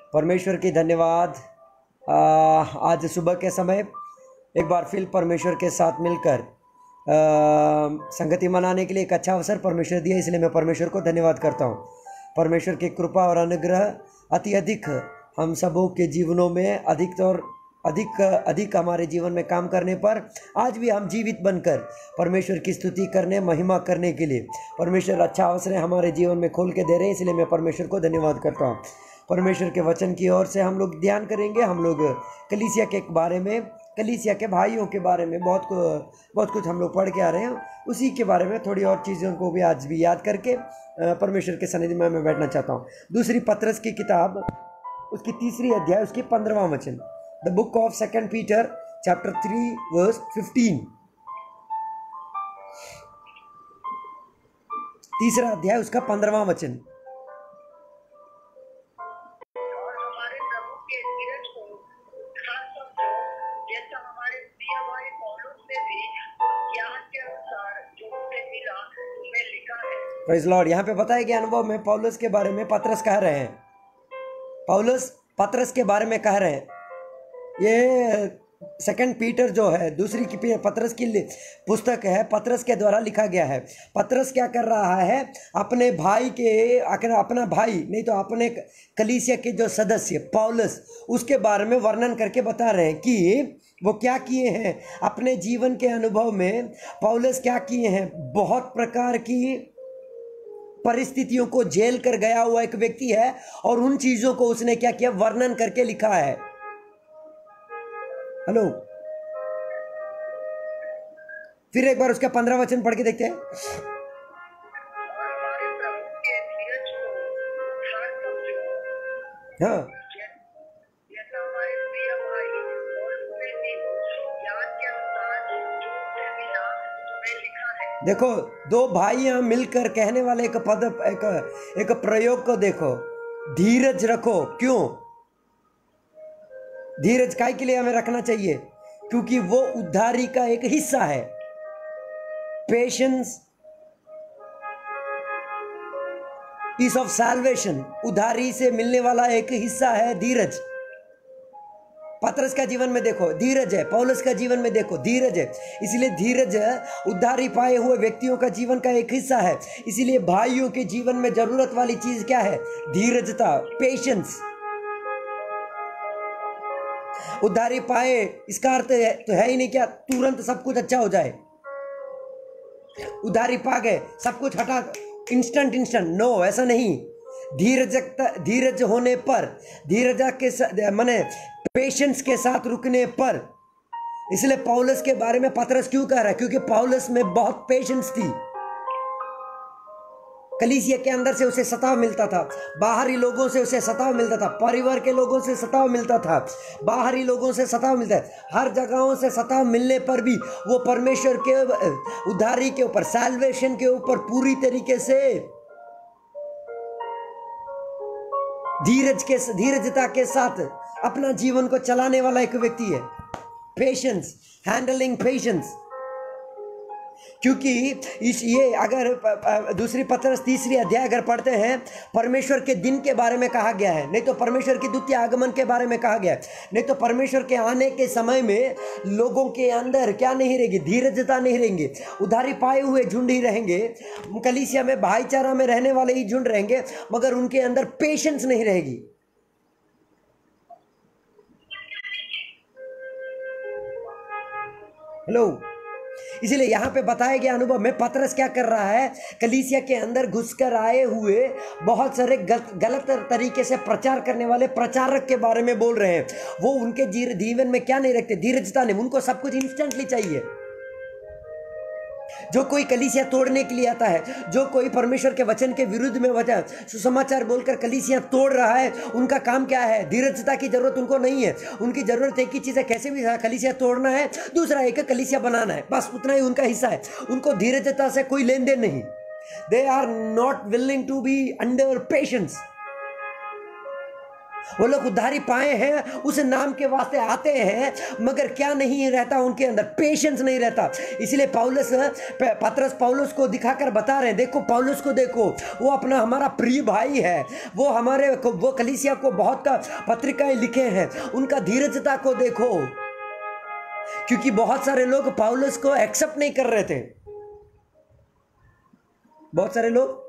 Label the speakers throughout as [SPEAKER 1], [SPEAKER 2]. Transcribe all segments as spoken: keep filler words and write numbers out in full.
[SPEAKER 1] परमेश्वर की धन्यवाद। आ, आज सुबह के समय एक बार फिर परमेश्वर के साथ मिलकर आ, संगति मनाने के लिए एक अच्छा अवसर परमेश्वर दिया, इसलिए मैं परमेश्वर को धन्यवाद करता हूँ। परमेश्वर की कृपा और अनुग्रह अति अधिक हम सबों के जीवनों में अधिक और अधिक अधिक हमारे जीवन में काम करने पर आज भी हम जीवित बनकर परमेश्वर की स्तुति करने, महिमा करने के लिए परमेश्वर अच्छा अवसर हमारे जीवन में खोल के दे रहे हैं, इसलिए मैं परमेश्वर को धन्यवाद करता हूँ। परमेश्वर के वचन की ओर से हम लोग ध्यान करेंगे। हम लोग कलीसिया के बारे में, कलीसिया के भाइयों के बारे में बहुत बहुत कुछ हम लोग पढ़ के आ रहे हैं, उसी के बारे में थोड़ी और चीज़ों को भी आज भी याद करके परमेश्वर के सन्निधि में मैं बैठना चाहता हूँ। दूसरी पत्रस की किताब, उसकी तीसरी अध्याय, उसकी पंद्रहवां वचन, the book of second Peter chapter three verse fifteen. तीसरा अध्याय, उसका पंद्रहवां वचन। Praise Lord. यहाँ पे बताया गया अनुभव में पौलुस के बारे में पतरस कह रहे हैं, पौलुस पतरस के बारे में कह रहे हैं। ये सेकंड पीटर जो है, दूसरी की पतरस की पुस्तक है, पतरस के द्वारा लिखा गया है। पतरस क्या कर रहा है, अपने भाई के, अपना भाई नहीं तो अपने कलीसिया के जो सदस्य पौलुस, उसके बारे में वर्णन करके बता रहे हैं कि वो क्या किए हैं अपने जीवन के अनुभव में। पौलुस क्या किए हैं, बहुत प्रकार की परिस्थितियों को झेल कर गया हुआ एक व्यक्ति है, और उन चीजों को उसने क्या किया, वर्णन करके लिखा है। हेलो, फिर एक बार उसका पंद्रह वचन पढ़ के देखते हैं। हाँ, देखो, दो भाई यहां मिलकर कहने वाले एक पद, एक एक प्रयोग को देखो, धीरज रखो। क्यों धीरज काय के लिए हमें रखना चाहिए? क्योंकि वो उद्धारी का एक हिस्सा है। पेशेंस इज ऑफ सैल्वेशन, उद्धारी से मिलने वाला एक हिस्सा है धीरज। पतरस का जीवन में देखो धीरज है, पौलुस का जीवन में देखो धीरज है। इसलिए धीरज उद्धारी पाए हुए व्यक्तियों का जीवन का एक हिस्सा है। इसलिए भाइयों के जीवन में जरूरत वाली चीज क्या है? धीरजता, पेशेंस। उद्धारी पाए, इसका अर्थ है तो है ही नहीं क्या तुरंत सब कुछ अच्छा हो जाए। उद्धारी पा गए, सब कुछ हटा इंस्टेंट इंस्टेंट, नो, ऐसा नहीं। धीरज धीरज होने पर, धीरज के माने पेशेंस के साथ रुकने पर। इसलिए पौलुस के बारे में पतरस क्यों कह रहा है? क्योंकि पौलुस में बहुत पेशेंस थी। कलीसिया के अंदर से उसे सताव मिलता था, बाहरी लोगों से उसे सताव मिलता था, परिवार के लोगों से सताव मिलता था, बाहरी लोगों से सताव मिलता है। हर जगहों से सताव मिलने पर भी वो परमेश्वर के उद्धारी के ऊपर, सैल्वेशन के ऊपर पूरी तरीके से धीरज के धीरजता के साथ अपना जीवन को चलाने वाला एक व्यक्ति है। Patience, handling patience. क्योंकि इस ये अगर दूसरी पत्रस तीसरी अध्याय अगर पढ़ते हैं, परमेश्वर के दिन के बारे में कहा गया है, नहीं तो परमेश्वर के द्वितीय आगमन के बारे में कहा गया है, नहीं तो परमेश्वर के आने के समय में लोगों के अंदर क्या नहीं रहेगी? धीरजता नहीं रहेंगे। उधारी पाए हुए झुंड ही रहेंगे, कलीसिया में भाईचारा में रहने वाले ही झुंड रहेंगे, मगर उनके अंदर पेशेंस नहीं रहेगी। हेलो, इसलिए यहां पे बताया गया अनुभव में पतरस क्या कर रहा है, कलीसिया के अंदर घुसकर आए हुए बहुत सारे गलत गलत तरीके से प्रचार करने वाले प्रचारक के बारे में बोल रहे हैं। वो उनके जीवन में क्या नहीं रखते? धीरजता नहीं। उनको सब कुछ इंस्टेंटली चाहिए। जो कोई कलीसिया तोड़ने के लिए आता है, जो कोई परमेश्वर के वचन के विरुद्ध में वचन सुसमाचार बोलकर कलीसिया तोड़ रहा है, उनका काम क्या है? धीरजता की जरूरत उनको नहीं है। उनकी जरूरत एक ही चीज है, कैसे भी कलीसिया तोड़ना है, दूसरा एक कलीसिया बनाना है, बस उतना ही उनका हिस्सा है। उनको धीरजता से कोई लेन देन नहीं। They are not willing to be under patience. वो लोग उद्धारी पाए हैं, उस नाम के वास्ते आते हैं, मगर क्या नहीं रहता उनके अंदर? पेशेंस नहीं रहता। इसलिए पौलुस पतरस पौलुस को दिखाकर बता रहे हैं, देखो पौलुस को देखो, वो अपना हमारा प्रिय भाई है, वो हमारे वो कलीसिया को बहुत का पत्रिकाएं लिखे हैं, उनका धीरजता को देखो। क्योंकि बहुत सारे लोग पौलुस को एक्सेप्ट नहीं कर रहे थे। बहुत सारे लोग,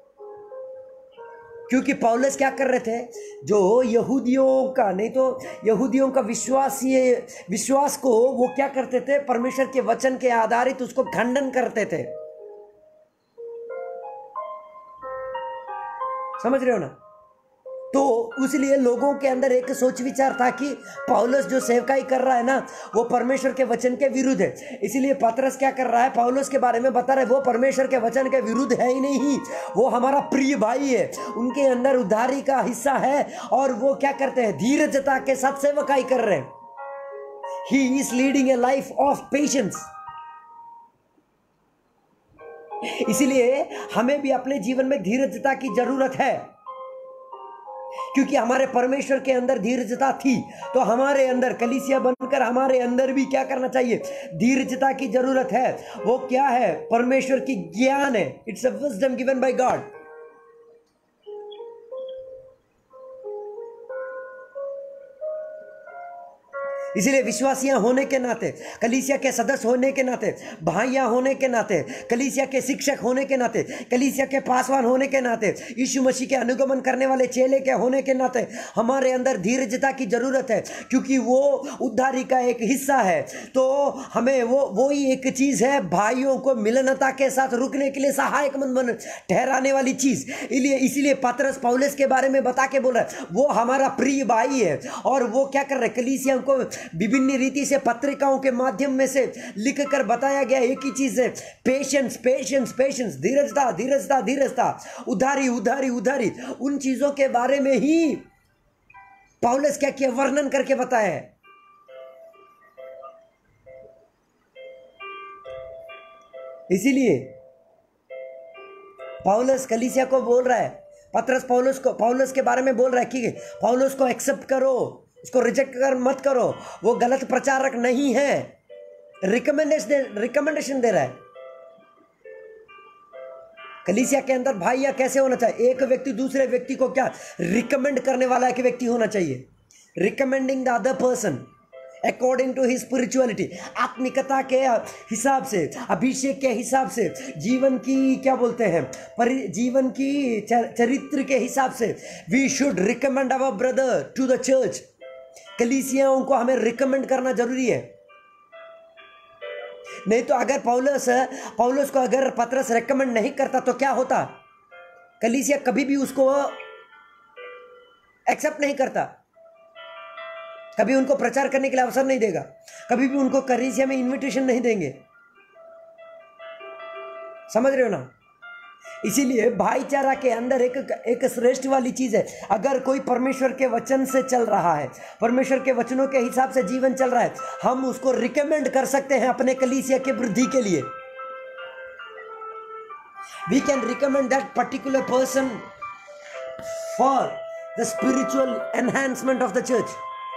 [SPEAKER 1] क्योंकि पौलुस क्या कर रहे थे? जो यहूदियों का, नहीं तो यहूदियों का विश्वास, ये विश्वास को वो क्या करते थे? परमेश्वर के वचन के आधारित उसको खंडन करते थे। समझ रहे हो ना? तो इसलिए लोगों के अंदर एक सोच विचार था कि पौलुस जो सेवकाई कर रहा है ना, वो परमेश्वर के वचन के विरुद्ध है। इसलिए पतरस क्या कर रहा है? पौलुस के बारे में बता रहा है, वो परमेश्वर के वचन के विरुद्ध है ही नहीं, वो हमारा प्रिय भाई है, उनके अंदर उद्धारी का हिस्सा है, और वो क्या करते हैं? धीरजता के साथ सेवकाई कर रहे हैं। He is leading a life of patience. इसलिए हमें भी अपने जीवन में धीरजता की जरूरत है, क्योंकि हमारे परमेश्वर के अंदर धीरजता थी, तो हमारे अंदर कलीसिया बनकर हमारे अंदर भी क्या करना चाहिए? धीरजता की जरूरत है। वो क्या है? परमेश्वर की ज्ञान है। It's a wisdom given by God. इसीलिए विश्वासियां होने के नाते, कलीसिया के सदस्य होने के नाते, भाइयां होने के नाते, कलीसिया के शिक्षक होने के नाते, कलीसिया के पासवान होने के नाते, यीशु मसीह के अनुगमन करने वाले चेले के होने के नाते हमारे अंदर धीरजता की जरूरत है, क्योंकि वो उद्धारी का एक हिस्सा है। तो हमें वो वही एक चीज है, भाइयों को मिलनता के साथ रुकने के लिए सहायकमंद बन ठहराने वाली चीज। इसलिए इसीलिए पतरस पौलुस के बारे में बता के बोल रहा है, वो हमारा प्रिय भाई है, और वो क्या कर रहे? कलीसिया को विभिन्न रीति से पत्रिकाओं के माध्यम में से लिखकर बताया गया एक ही चीज है, पेशेंस पेशेंस पेशेंस, धीरजता धीरजता धीरजता, उधारी उधारी उधारी। उन चीजों के बारे में ही पौलुस क्या किया? वर्णन करके बताया है। इसीलिए पौलुस कलीसिया को बोल रहा है, पतरस पौलुस को पौलुस के बारे में बोल रहा है कि पौलुस को एक्सेप्ट करो, उसको रिजेक्ट कर मत करो, वो गलत प्रचारक नहीं है। रिकमेंडेशन रिकमेंडेशन दे रहा है। कलीसिया के अंदर भाइया कैसे होना चाहिए? एक व्यक्ति दूसरे व्यक्ति को क्या रिकमेंड करने वाला एक व्यक्ति होना चाहिए। Recommending the other person according to his spirituality, आत्मिकता के हिसाब से, अभिषेक के हिसाब से, जीवन की क्या बोलते हैं, परि जीवन की चरित्र के हिसाब से। We should recommend our brother to the church. कलीसियाओं को हमें रिकमेंड करना जरूरी है। नहीं तो अगर पौलुस पौलुस को अगर पतरस रिकमेंड नहीं करता तो क्या होता? कलीसिया कभी भी उसको एक्सेप्ट नहीं करता, कभी उनको प्रचार करने के लिए अवसर नहीं देगा, कभी भी उनको कलीसिया में इनविटेशन नहीं देंगे। समझ रहे हो ना? इसीलिए भाईचारा के अंदर एक एक श्रेष्ठ वाली चीज है। अगर कोई परमेश्वर के वचन से चल रहा है, परमेश्वर के वचनों के हिसाब से जीवन चल रहा है, हम उसको रिकमेंड कर सकते हैं अपने कलीसिया के वृद्धि के लिए। We can recommend that particular person for the spiritual enhancement of the church.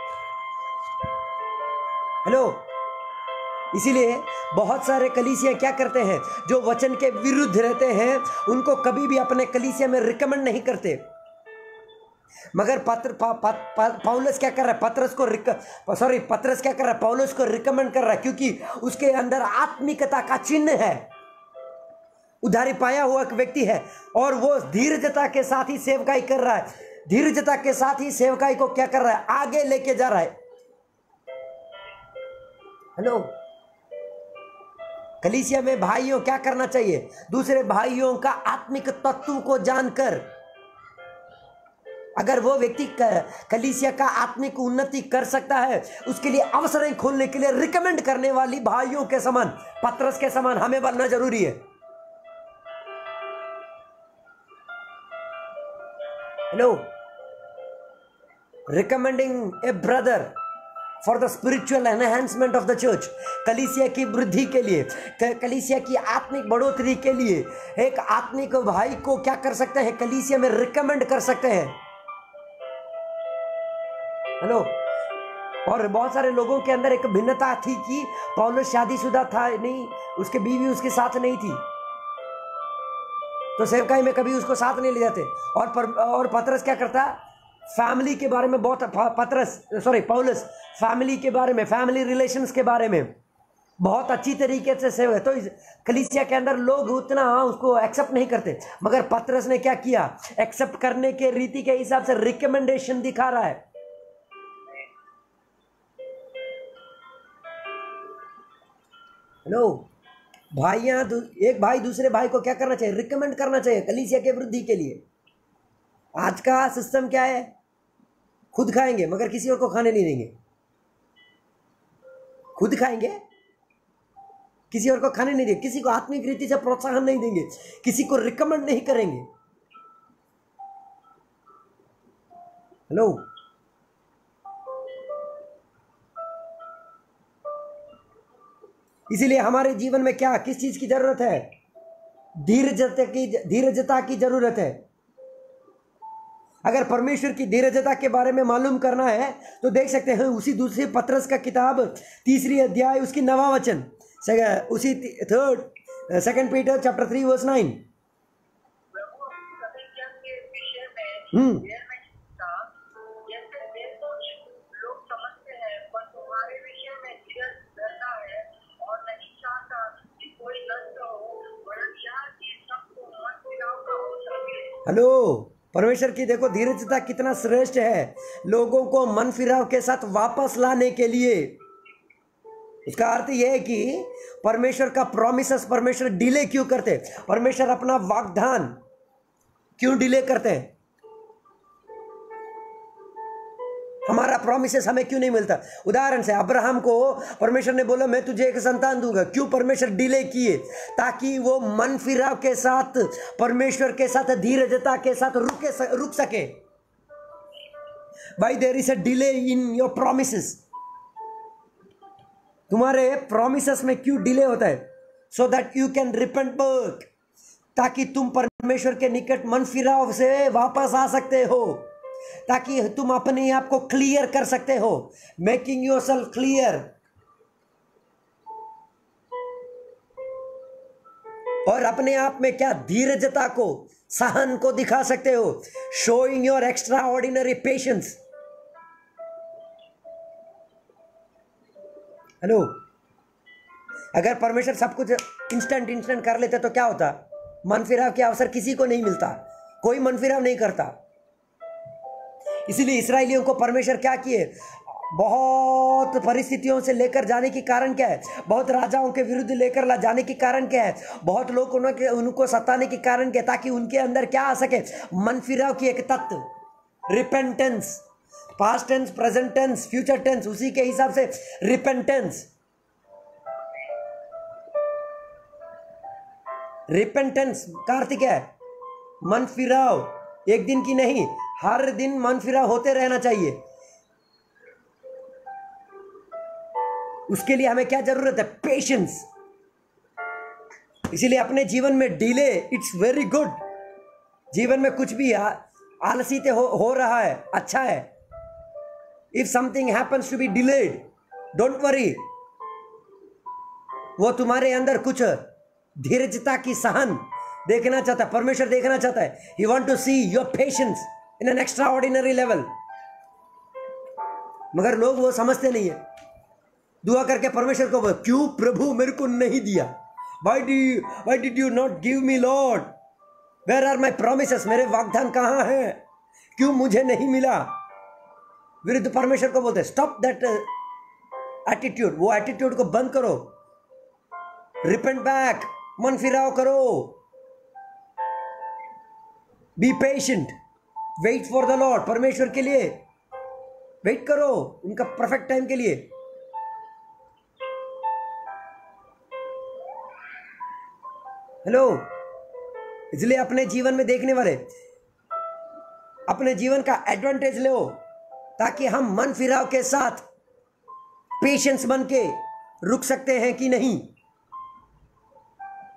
[SPEAKER 1] Hello. इसीलिए बहुत सारे कलीसिया क्या करते हैं, जो वचन के विरुद्ध रहते हैं, उनको कभी भी अपने कलीसिया में रिकमेंड नहीं करते। मगर पत्र पा, पा, पा, पौलुस क्या कर रहा है? पतरस को रिक सॉरी पतरस क्या कर रहा है? पौलुस को रिकमेंड कर रहा है, क्योंकि उसके अंदर आत्मिकता का चिन्ह है, उधारी पाया हुआ एक व्यक्ति है, और वो धीरजता के साथ ही सेवकाई कर रहा है। धीरजता के साथ ही सेवकाई को क्या कर रहा है? आगे लेके जा रहा है। हेलो। कलीसिया में भाइयों क्या करना चाहिए? दूसरे भाइयों का आत्मिक तत्व को जानकर, अगर वो व्यक्ति कलीसिया का आत्मिक उन्नति कर सकता है, उसके लिए अवसरें खोलने के लिए रिकमेंड करने वाली भाइयों के समान, पतरस के समान हमें बनना जरूरी है। Hello. Recommending a brother for the spiritual enhancement of the church, कलीसिया की वृद्धि के लिए, कलीसिया की आत्मिक बढ़ोतरी के लिए एक आत्मिक भाई को क्या कर सकते हैं? कलीसिया में रिकमेंड कर सकते हैं। हेलो। और बहुत सारे लोगों के अंदर एक भिन्नता थी कि पौलुस शादीशुदा था नहीं, उसके बीवी उसके साथ नहीं थी, तो सेवकाई में कभी उसको साथ नहीं ले जाते। और पर, और पतरस क्या करता, फैमिली के बारे में बहुत, पतरस सॉरी पौलुस फैमिली के बारे में, फैमिली रिलेशंस के बारे में बहुत अच्छी तरीके से सेव है। तो इस कलीसिया के अंदर लोग उतना उसको एक्सेप्ट नहीं करते, मगर पतरस ने क्या किया, एक्सेप्ट करने के रीति के हिसाब से रिकमेंडेशन दिखा रहा है। हेलो भाइयां, एक भाई दूसरे भाई को क्या करना चाहिए, रिकमेंड करना चाहिए कलीसिया के वृद्धि के लिए। आज का सिस्टम क्या है, खुद खाएंगे मगर किसी और को खाने नहीं देंगे, खुद खाएंगे किसी और को खाने नहीं देंगे, किसी को आत्मिक रीति से प्रोत्साहन नहीं देंगे, किसी को रिकमेंड नहीं करेंगे। हेलो, इसीलिए हमारे जीवन में क्या, किस चीज की जरूरत है, धीरजता की, धीरजता की जरूरत है। अगर परमेश्वर की धीरजता के बारे में मालूम करना है तो देख सकते हैं उसी दूसरी पतरस का किताब तीसरी अध्याय उसकी नवा वचन, उसी third second Peter chapter three verse nine. Hmm hello, परमेश्वर की देखो धीरजता कितना श्रेष्ठ है, लोगों को मन फिराव के साथ वापस लाने के लिए। इसका अर्थ यह है कि परमेश्वर का प्रॉमिसेस परमेश्वर डिले क्यों करते, परमेश्वर अपना वाग्दान क्यों डिले करते हैं, हमारा प्रॉमिसेस हमें क्यों नहीं मिलता। उदाहरण से अब्राहम को परमेश्वर ने बोला मैं तुझे एक संतान दूंगा, क्यों परमेश्वर डिले किए, ताकि वो मन फिराव के साथ परमेश्वर के साथ धीरजता के साथ रुके रुक सके। भाई there is a delay in your promises, तुम्हारे प्रॉमिसेस में क्यों डिले होता है, so that you can repent back, ताकि तुम परमेश्वर के निकट मन फिराव से वापस आ सकते हो, ताकि तुम अपने आप को क्लियर कर सकते हो, मेकिंग योरसेल्फ क्लियर। और अपने आप में क्या, धीरजता को, सहन को दिखा सकते हो, showing your extraordinary patience. Hello, अगर परमेश्वर सब कुछ इंस्टेंट इंस्टेंट कर लेते तो क्या होता, मन फिराव के अवसर किसी को नहीं मिलता, कोई मन फिराव नहीं करता। इसीलिए इस्राएलियों को परमेश्वर क्या किए, बहुत परिस्थितियों से लेकर जाने की कारण क्या है, बहुत राजाओं के विरुद्ध लेकर ला जाने की कारण क्या है, बहुत लोग उनके उनको सताने की कारण क्या है, ताकि उनके अंदर क्या आ सके, मन फिराव की एक तत्व, repentance, past tense, present tense, future tense, उसी के हिसाब से रिपेंटेंस। रिपेंटेंस का अर्थ क्या है, मन फिराव, एक दिन की नहीं, हर दिन मन फिराव होते रहना चाहिए। उसके लिए हमें क्या जरूरत है, पेशेंस। इसीलिए अपने जीवन में डिले इट्स वेरी गुड, जीवन में कुछ भी आलसी हो, हो रहा है, अच्छा है। If something happens to be delayed, don't worry, वो तुम्हारे अंदर कुछ धीरजता की सहन देखना चाहता है, परमेश्वर देखना चाहता है। He want to see your patience in an extraordinary level. मगर लोग वो समझते नहीं है, दुआ करके परमेश्वर को बोल, क्यों प्रभु मेरे को नहीं दिया, why did why did you not give me Lord, where are my promises, मेरे वाग्दान कहां हैं, क्यों मुझे नहीं मिला। विरुद्ध परमेश्वर को बोलते स्टॉप दैट एटीट्यूड, वो एटीट्यूड को बंद करो, रिपेंट बैक, मन फिराव करो, be patient, wait for the Lord, परमेश्वर के लिए वेट करो, उनका परफेक्ट टाइम के लिए। हेलो, इसलिए अपने जीवन में देखने वाले अपने जीवन का एडवांटेज लो, ताकि हम मन फिराव के साथ पेशेंस बन के रुक सकते हैं कि नहीं।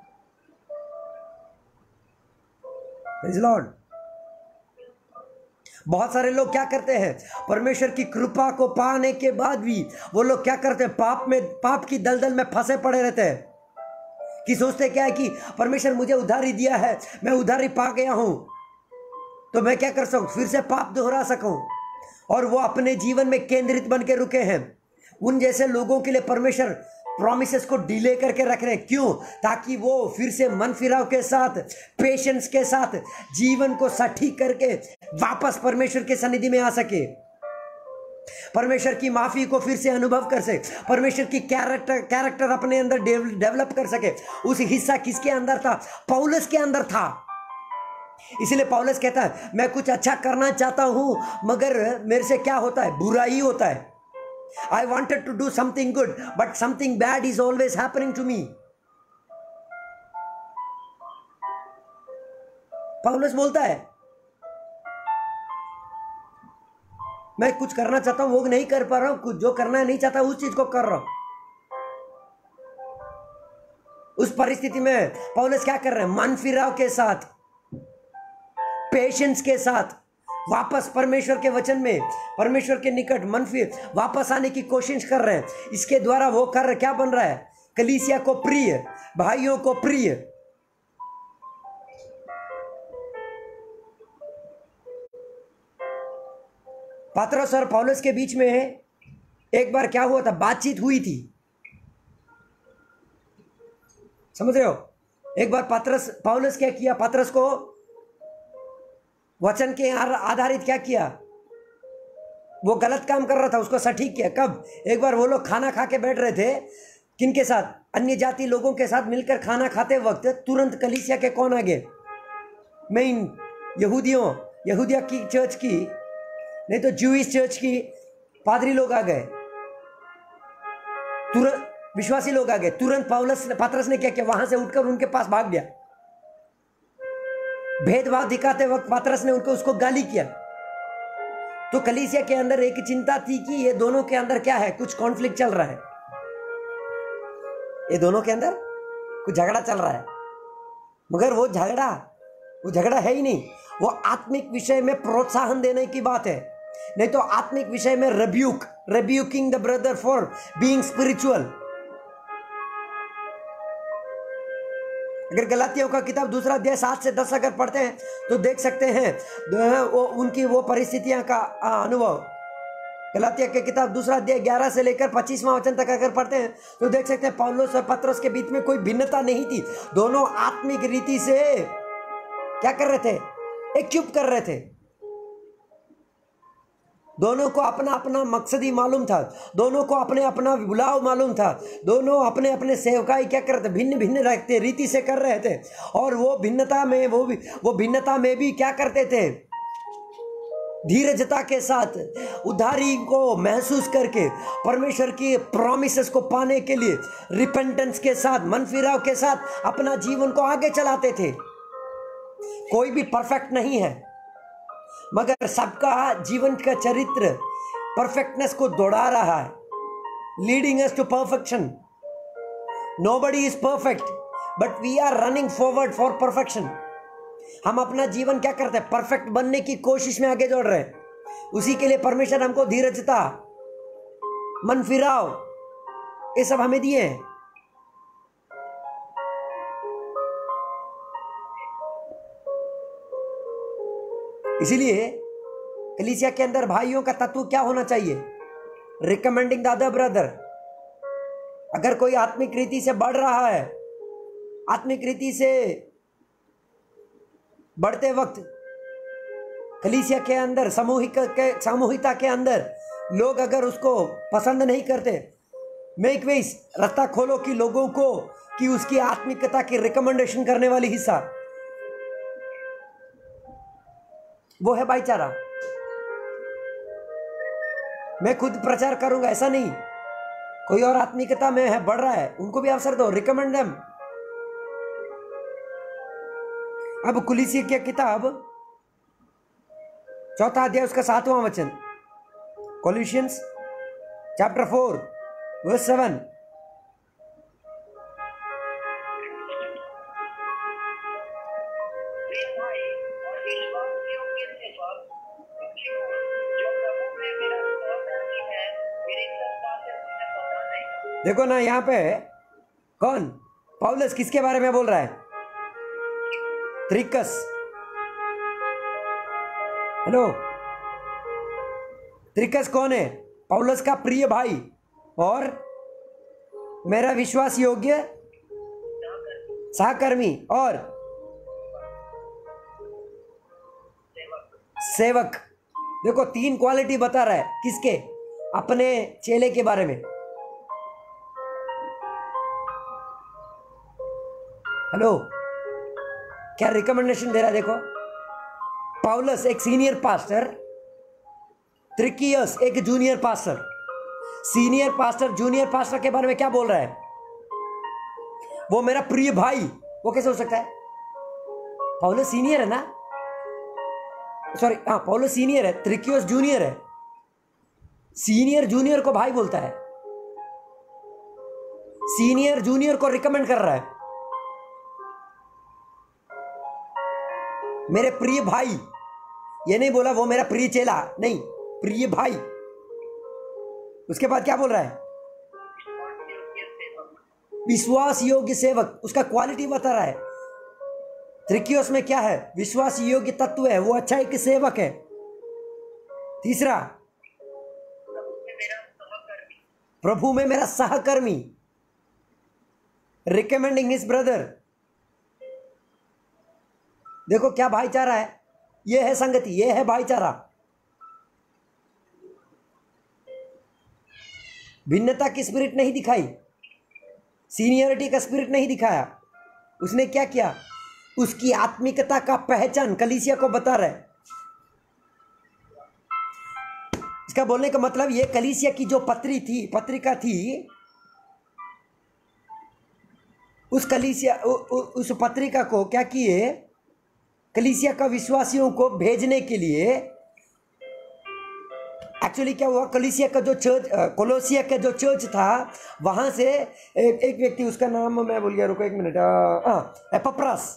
[SPEAKER 1] Praise Lord. बहुत सारे लोग क्या करते हैं, परमेश्वर की कृपा को पाने के बाद भी वो लोग क्या करते हैं, पाप में, पाप की दलदल में फंसे पड़े रहते हैं। कि सोचते क्या है कि परमेश्वर मुझे उधारी दिया है, मैं उधारी पा गया हूं, तो मैं क्या कर सकूं, फिर से पाप दोहरा सकूं। और वो अपने जीवन में केंद्रित बन के रुके हैं। उन जैसे लोगों के लिए परमेश्वर प्रॉमिसेस को डिले करके रख रहे हैं। क्यों? ताकि वो फिर से मन फिराव के साथ, पेशेंस के साथ जीवन को सटीक करके वापस परमेश्वर के सन्निधि में आ सके, परमेश्वर की माफी को फिर से अनुभव कर सके, परमेश्वर की कैरेक्टर कैरेक्टर अपने अंदर डेवलप कर सके। उस हिस्सा किसके अंदर था? पौलुस के अंदर था। इसलिए पौलुस कहता है, मैं कुछ अच्छा करना चाहता हूं मगर मेरे से क्या होता है, बुरा ही होता है। I wanted to do something good, but something bad is always happening to me. पौलुस बोलता है, मैं कुछ करना चाहता हूं वो नहीं कर पा रहा हूं, कुछ जो करना नहीं चाहता उस चीज को कर रहा हूं। उस परिस्थिति में पौलुस क्या कर रहे हैं? मन फिराव के साथ, पेशेंस के साथ वापस परमेश्वर के वचन में, परमेश्वर के निकट मन फिर वापस आने की कोशिश कर रहे हैं। इसके द्वारा वो कर क्या बन रहा है? कलीसिया को प्रिय, भाइयों को प्रिय। पतरस और पौलुस के बीच में एक बार क्या हुआ था? बातचीत हुई थी, समझ रहे हो? एक बार पतरस पौलुस क्या किया, पतरस को वचन के आधारित क्या किया, वो गलत काम कर रहा था, उसको सटीक किया। कब? एक बार वो लोग खाना खा के बैठ रहे थे, किनके साथ? अन्य जाति लोगों के साथ मिलकर खाना खाते वक्त तुरंत कलीसिया के कौन आ गए? मेन यहूदियों, यहूदिया की चर्च की, नहीं तो ज्यूइश चर्च की पादरी लोग आ गए, तुरंत विश्वासी लोग आ गए। तुरंत पौलुस पतरस ने क्या किया? वहां से उठकर उनके पास भाग गया। भेदभाव दिखाते वक्त पतरस ने उनको उसको गाली किया। तो कलीसिया के अंदर एक चिंता थी कि ये दोनों के अंदर क्या है, कुछ कॉन्फ्लिक्ट चल रहा है, ये दोनों के अंदर कुछ झगड़ा चल रहा है। मगर वो झगड़ा वो झगड़ा है ही नहीं, वो आत्मिक विषय में प्रोत्साहन देने की बात है। नहीं तो आत्मिक विषय में rebuke, rebuking the brother for being spiritual. अगर गलातियों का किताब दूसरा अध्याय सात से दस अगर पढ़ते हैं तो देख सकते हैं वो उनकी वो परिस्थितियां का अनुभव। गलातिया के किताब दूसरा अध्याय ग्यारह से लेकर पच्चीसवां वचन तक अगर पढ़ते हैं तो देख सकते हैं पौलुस और पतरस के बीच में कोई भिन्नता नहीं थी। दोनों आत्मिक रीति से क्या कर रहे थे? एक्यूप कर रहे थे। दोनों को अपना अपना मकसद ही मालूम था, दोनों को अपने अपना बुलाव मालूम था, दोनों अपने अपने सेवकाई क्या करते, भिन्न भिन्न रखते रीति से कर रहे थे। और वो भिन्नता में वो भी वो भिन्नता में भी क्या करते थे? धीरजता के साथ उधारी को महसूस करके परमेश्वर की प्रॉमिसेस को पाने के लिए रिपेंटेंस के साथ, मन फिराव के साथ अपना जीवन को आगे चलाते थे। कोई भी परफेक्ट नहीं है, मगर सबका जीवन का चरित्र परफेक्टनेस को दौड़ा रहा है, leading us to perfection. Nobody is perfect but we are running forward for perfection. हम अपना जीवन क्या करते हैं? परफेक्ट बनने की कोशिश में आगे दौड़ रहे हैं। उसी के लिए परमेश्वर हमको धीरजता, मन फिराव, ये सब हमें दिए हैं। इसीलिए कलीसिया के अंदर भाइयों का तत्व क्या होना चाहिए? Recommending the other brother. अगर कोई आत्मिक रीति से बढ़ रहा है, आत्मिक रीति से बढ़ते वक्त कलीसिया के अंदर, सामूहिक के सामूहिकता के अंदर लोग अगर उसको पसंद नहीं करते, मेक वेज, रास्ता खोलो कि लोगों को कि उसकी आत्मिकता की रिकमेंडेशन करने वाली हिस्सा वो है भाईचारा। मैं खुद प्रचार करूंगा ऐसा नहीं, कोई और आत्मिकता में है, बढ़ रहा है, उनको भी अवसर दो, रिकमेंड देम। अब कुलीसी की किताब चौथा अध्याय उसका सातवां वचन, Colossians chapter four verse seven. देखो ना यहाँ पे कौन पौलुस किसके बारे में बोल रहा है? त्रिकस। हेलो, त्रिकस कौन है? पौलुस का प्रिय भाई और मेरा विश्वास योग्य सहकर्मी और सेवक। देखो तीन क्वालिटी बता रहा है किसके? अपने चेले के बारे में। हेलो, क्या रिकमेंडेशन दे रहा है? देखो, पौलुस एक सीनियर पास्टर, त्रिकियस एक junior pastor. Senior pastor junior pastor के बारे में क्या बोल रहा है? वो मेरा प्रिय भाई। वो कैसे हो सकता है? पौलुस सीनियर है ना, सॉरी हाँ पौलुस सीनियर है, त्रिकियस जूनियर है। सीनियर जूनियर को भाई बोलता है, सीनियर जूनियर को रिकमेंड कर रहा है, मेरे प्रिय भाई। ये नहीं बोला वो मेरा प्रिय चेला, नहीं, प्रिय भाई। उसके बाद क्या बोल रहा है? विश्वास योग्य सेवक। उसका क्वालिटी बता रहा है। त्रिकियोस में क्या है? विश्वास योग्य तत्व है, वो अच्छा एक सेवक है। तीसरा, प्रभु में मेरा सहकर्मी, रिकमेंडिंग हिज ब्रदर। देखो क्या भाईचारा है, ये है संगति, ये है भाईचारा। भिन्नता की स्पिरिट नहीं दिखाई, सीनियरिटी का स्पिरिट नहीं दिखाया। उसने क्या किया? उसकी आत्मिकता का पहचान कलीसिया को बता रहा है। इसका बोलने का मतलब ये कलीसिया की जो पत्री थी, पत्रिका थी, उस कलीसिया उ, उ, उस पत्रिका को क्या किए? कलीसिया का विश्वासियों को भेजने के लिए। एक्चुअली क्या हुआ? कलीसिया का जो चर्च, कोलोसिया का जो चर्च था, वहां से एक, एक व्यक्ति, उसका नाम मैं भूल गया, रुको एक मिनट, एपफ्रास,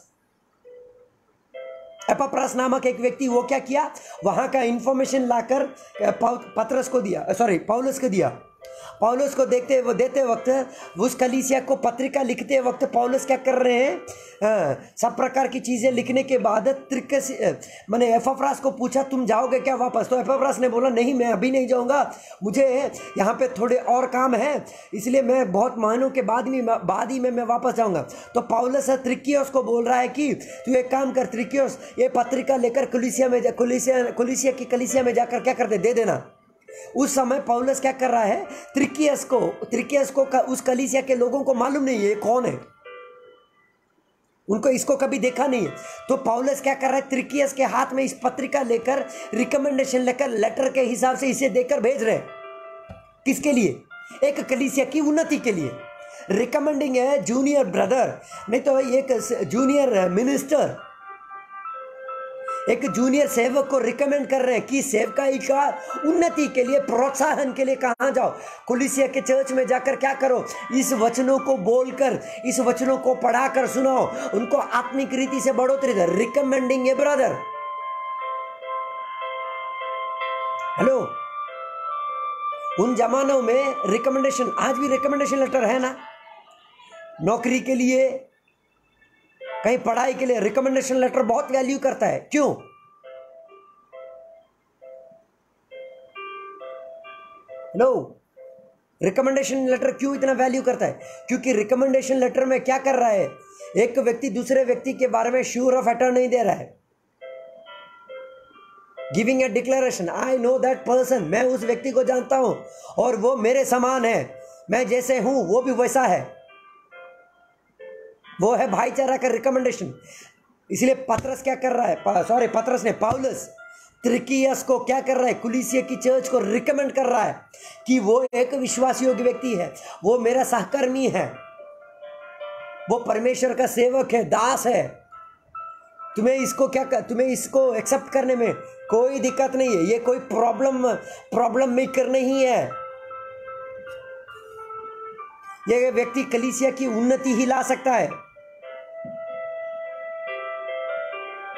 [SPEAKER 1] एपफ्रास नामक एक व्यक्ति, वो क्या किया? वहां का इंफॉर्मेशन लाकर पतरस को दिया, सॉरी पौलुस को दिया। पौलुस को देखते वो देते वक्त, उस कलीसिया को पत्रिका लिखते वक्त पौलुस क्या कर रहे हैं? आ, सब प्रकार की चीजें लिखने के बाद त्रिकस मैंने एपफ्रास को पूछा तुम जाओगे क्या वापस? तो एपफ्रास ने बोला नहीं, मैं अभी नहीं जाऊंगा, मुझे यहाँ पे थोड़े और काम है, इसलिए मैं बहुत महीनों के बाद में बाद ही में मैं वापस जाऊंगा। तो पौलुस त्रिकियोस को बोल रहा है कि तू एक काम कर त्रिकियोस, ये पत्रिका लेकर कलीसिया में कलीसिया कलीसिया की कलीसिया में जाकर क्या कर दे दे देना। उस समय पौलुस क्या कर रहा है? त्रिकियस को त्रिकियस को उस कलीसिया के लोगों को मालूम नहीं है ये कौन है, उनको इसको कभी देखा नहीं है। तो पौलुस क्या कर रहा है? त्रिकियस के हाथ में इस पत्रिका लेकर, रिकमेंडेशन लेकर, लेटर के हिसाब से इसे देकर भेज रहे। किसके लिए? एक कलीसिया की उन्नति के लिए। रिकमेंडिंग है जूनियर ब्रदर, नहीं तो एक जूनियर मिनिस्टर, एक जूनियर सेवक को रिकमेंड कर रहे हैं कि सेवकाई का उन्नति के लिए, प्रोत्साहन के लिए कहां जाओ? कलीसिया के चर्च में जाकर क्या करो? इस वचनों को बोलकर, इस वचनों को पढ़ाकर सुनाओ, उनको आत्मिक रीति से बढ़ोतरी दे। Recommending a brother. हेलो, उन जमानों में रिकमेंडेशन, आज भी रिकमेंडेशन लेटर है ना, नौकरी के लिए, कहीं पढ़ाई के लिए रिकमेंडेशन लेटर बहुत वैल्यू करता है। क्यों? नो, रिकमेंडेशन लेटर क्यों इतना वैल्यू करता है? क्योंकि रिकमेंडेशन लेटर में क्या कर रहा है? एक व्यक्ति दूसरे व्यक्ति के बारे में श्योर ऑफ अटर्नी दे रहा है, giving a declaration, I know that person, मैं उस व्यक्ति को जानता हूं और वो मेरे समान है, मैं जैसे हूं वो भी वैसा है। वो है भाईचारा का रिकमेंडेशन। इसलिए पतरस क्या कर रहा है? सॉरी पतरस ने, पौलुस त्रिकियस को क्या कर रहा है? कलीसिया की चर्च को रिकमेंड कर रहा है कि वो एक विश्वास योग्य व्यक्ति है, वो मेरा सहकर्मी है, वो परमेश्वर का सेवक है, दास है। तुम्हें इसको क्या कर, तुम्हें इसको एक्सेप्ट करने में कोई दिक्कत नहीं है, ये कोई प्रॉब्लम प्रॉब्लम मेकर नहीं है। ये व्यक्ति कलीसिया की उन्नति ही ला सकता है।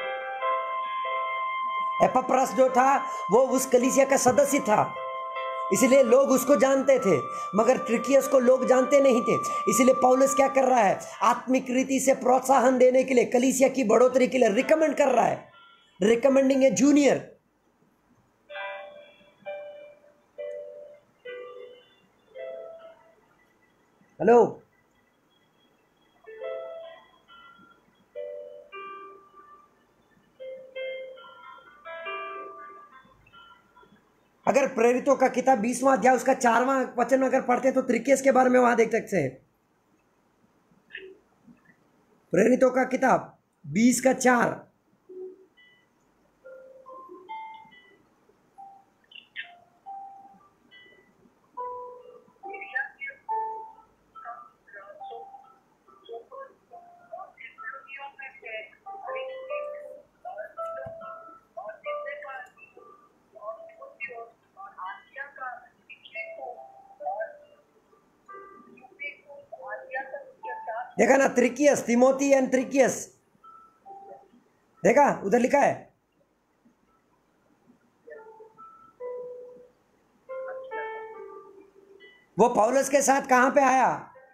[SPEAKER 1] एपफ्रास जो था वो उस कलीसिया का सदस्य था, इसलिए लोग उसको जानते थे, मगर त्रिकियस को लोग जानते नहीं थे। इसलिए पौलुस क्या कर रहा है, आत्मिक रीति से प्रोत्साहन देने के लिए, कलीसिया की बढ़ोतरी के लिए रिकमेंड कर रहा है, रिकमेंडिंग ए जूनियर। हेलो, अगर प्रेरितों का किताब बीसवां अध्याय उसका चारवां वचन अगर पढ़ते हैं तो त्रिकेस के बारे में वहां देख सकते हैं। प्रेरितों का किताब बीस का चार। देखा ना, त्रिकियस, तिमोथी एंड त्रिकियस, देखा उधर लिखा है। वो पौलुस के साथ कहां पे आया,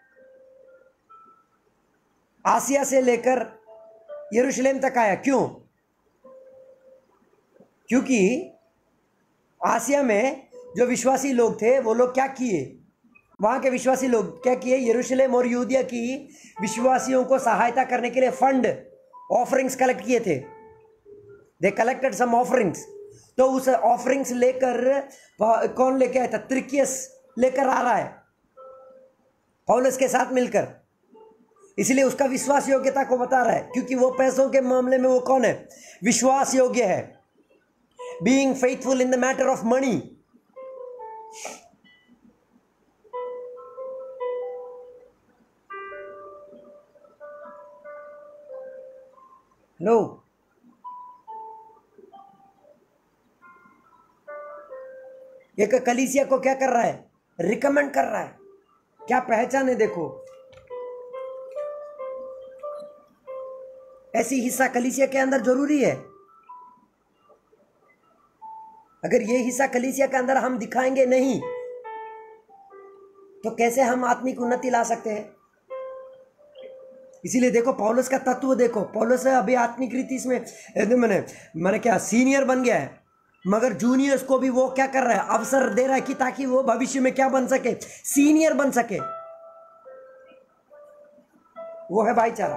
[SPEAKER 1] आसिया से लेकर यरूशलेम तक आया। क्यों? क्योंकि आसिया में जो विश्वासी लोग थे वो लोग क्या किए, वहां के विश्वासी लोग क्या किए, यरूशलेम और यहूदिया की विश्वासियों को सहायता करने के लिए फंड, ऑफरिंग्स कलेक्ट किए थे। They collected some offerings. तो उस ऑफरिंग्स लेकर कौन लेके आया था, त्रिकियस लेकर आ रहा है पौलुस के साथ मिलकर। इसलिए उसका विश्वास योग्यता को बता रहा है, क्योंकि वो पैसों के मामले में वो कौन है, विश्वास योग्य है। Being faithful in the matter of money. लो, एक कलीसिया को क्या कर रहा है, रिकमेंड कर रहा है। क्या पहचान है, देखो ऐसी हिस्सा कलीसिया के अंदर जरूरी है। अगर ये हिस्सा कलीसिया के अंदर हम दिखाएंगे नहीं तो कैसे हम आत्मिक उन्नति ला सकते हैं। इसीलिए देखो पौलुस का तत्व देखो, पौलुस अभी आत्मिक रीति इसमें मैंने मैंने क्या सीनियर बन गया है, मगर जूनियर्स को भी वो क्या कर रहा है, अवसर दे रहा है कि ताकि वो भविष्य में क्या बन सके, सीनियर बन सके। वो है भाईचारा।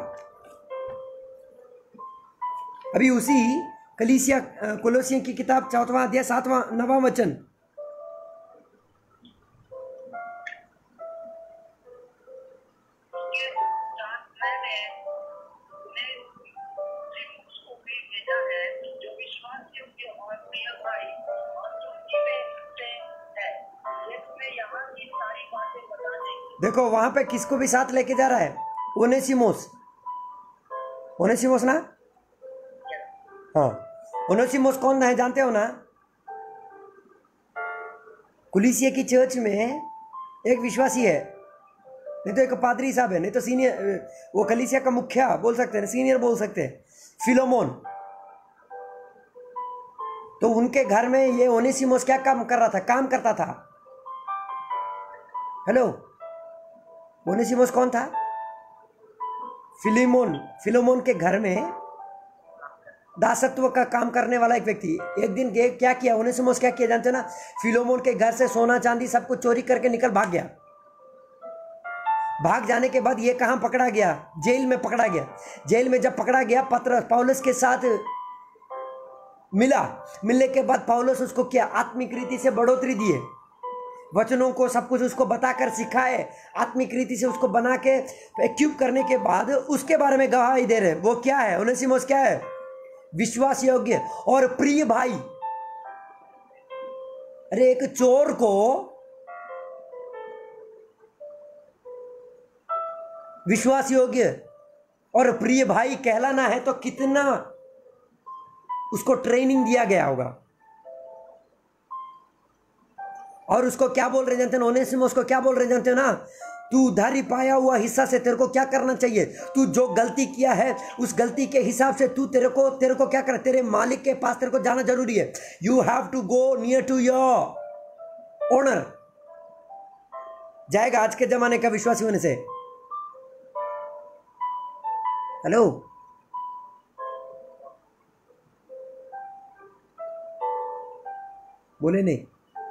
[SPEAKER 1] अभी उसी कलीसिया कोलोसियों की किताब चौथवा अध्याय सातवां नवां वचन, देखो वहां पे किसको भी साथ लेके जा रहा है, ओनेसिमोस। ओनेसिमोस ना, हाँ ओनेसिमोस कौन है जानते हो ना, कुलीसिया की चर्च में एक विश्वासी है, नहीं तो एक पादरी साहब है, नहीं तो सीनियर, वो कलीसिया का मुखिया बोल सकते हैं, सीनियर बोल सकते हैं, फिलोमोन। तो उनके घर में ये ओनेसिमोस क्या काम कर रहा था, काम करता था। हेलो, ओनेसिमोस कौन था, फिलिमोन, फिलोमोन के घर में दासत्व का काम करने वाला एक व्यक्ति। एक दिन क्या किया ओनेसिमोस, क्या किया जानते ना, फिलोमोन के घर से सोना चांदी सब कुछ चोरी करके निकल भाग गया। भाग जाने के बाद ये कहां पकड़ा गया, जेल में पकड़ा गया। जेल में जब पकड़ा गया, पत्र पौलुस के साथ मिला। मिलने के बाद पौलुस उसको क्या आत्मिक रीति से बढ़ोतरी दिए, वचनों को सब कुछ उसको बताकर सिखाए, आत्मिक रीति से उसको बना के एक्यूब करने के बाद उसके बारे में गवाही दे रहे। वो क्या है, ओनेसिमोस क्या है, विश्वास योग्य और प्रिय भाई। अरे एक चोर को विश्वास योग्य और प्रिय भाई कहलाना है तो कितना उसको ट्रेनिंग दिया गया होगा। और उसको क्या बोल रहे जानते हो, ओनेसिमोस को क्या बोल रहे जानते हो ना, तू उधारी पाया हुआ हिस्सा से तेरे को क्या करना चाहिए, तू जो गलती किया है उस गलती के हिसाब से तू तेरे को तेरे को क्या कर, तेरे मालिक के पास तेरे को जाना जरूरी है। You have to go near to your honour जाएगा आज के जमाने का विश्वासी होने से। हेलो, बोले नहीं।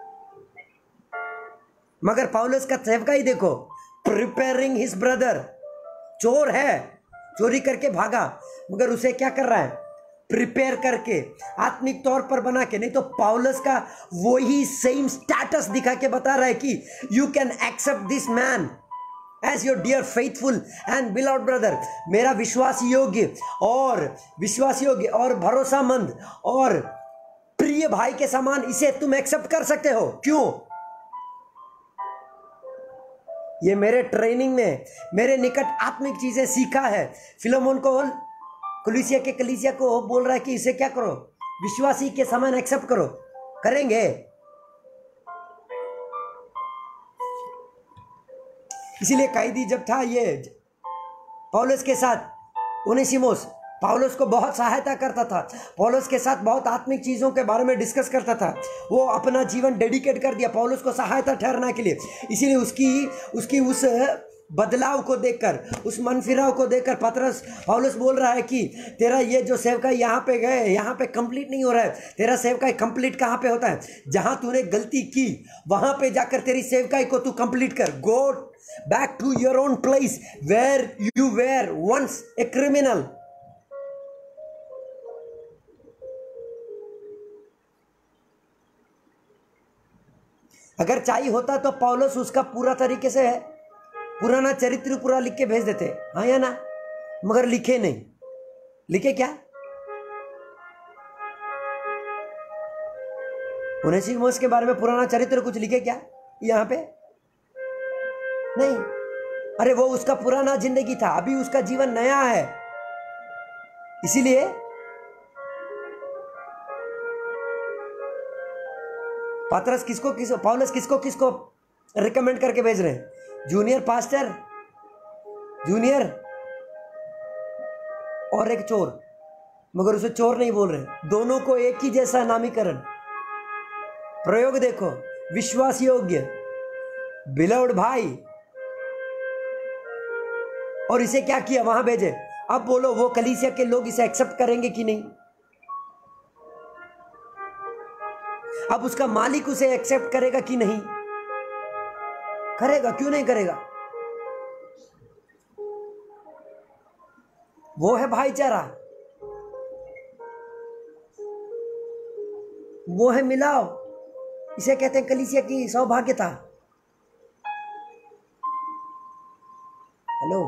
[SPEAKER 1] मगर पौलुस का सेवका ही देखो, प्रिपेयरिंग हिज ब्रदर। चोर है, चोरी करके भागा, मगर उसे क्या कर रहा है? प्रिपेयर करके, आत्मिक तौर पर बना के। नहीं तो पौलुस का वही सेम स्टेटस दिखा के बता रहा है कि you can accept this man as your dear faithful and beloved brother. मेरा विश्वास योग्य और विश्वास योग्य और भरोसामंद और प्रिय भाई के समान इसे तुम एक्सेप्ट कर सकते हो। क्यों? ये मेरे ट्रेनिंग में मेरे निकट आत्मिक चीजें सीखा है। फिलोमोन को, कलीसिया के कलीसिया को बोल रहा है कि इसे क्या करो? विश्वासी के समान एक्सेप्ट करो। करेंगे। इसीलिए कैदी जब था ये पौलुस के साथ, ओनेसिमुस पौलुस को बहुत सहायता करता था, पौलुस के साथ बहुत आत्मिक चीज़ों के बारे में डिस्कस करता था। वो अपना जीवन डेडिकेट कर दिया पौलुस को सहायता ठहरने के लिए। इसीलिए उसकी उसकी उस बदलाव को देखकर, उस मन फिराव को देखकर पतरस पौलुस बोल रहा है कि तेरा ये जो सेवकाई यहाँ पे गए, यहाँ पे कंप्लीट नहीं हो रहा है। तेरा सेवकाई कंप्लीट कहाँ पे होता है? जहाँ तूने गलती की वहाँ पे जाकर तेरी सेवकाई को तू कंप्लीट कर। Go back to your own place where you were once a criminal. अगर चाहिए होता तो पौलुस उसका पूरा तरीके से है पुराना चरित्र पूरा लिख के भेज देते, हाँ या ना? मगर लिखे नहीं। लिखे क्या? ओनेसिमुस के बारे में पुराना चरित्र कुछ लिखे क्या यहाँ पे? नहीं। अरे वो उसका पुराना जिंदगी था, अभी उसका जीवन नया है। इसीलिए पतरस किसको किसको पौलुस किसको किसको रिकमेंड करके भेज रहे हैं? जूनियर पास्टर, जूनियर और एक चोर, मगर उसे चोर नहीं बोल रहे। दोनों को एक ही जैसा नामीकरण। प्रयोग देखो, विश्वास योग्य, बिलव्ड भाई, और इसे क्या किया? वहां भेजे। अब बोलो वो कलीसिया के लोग इसे एक्सेप्ट करेंगे कि नहीं? अब उसका मालिक उसे एक्सेप्ट करेगा कि नहीं? करेगा। क्यों नहीं करेगा? वो है भाईचारा, वो है मिलाव। इसे कहते हैं कलीसिया की सौभाग्यता। Hello,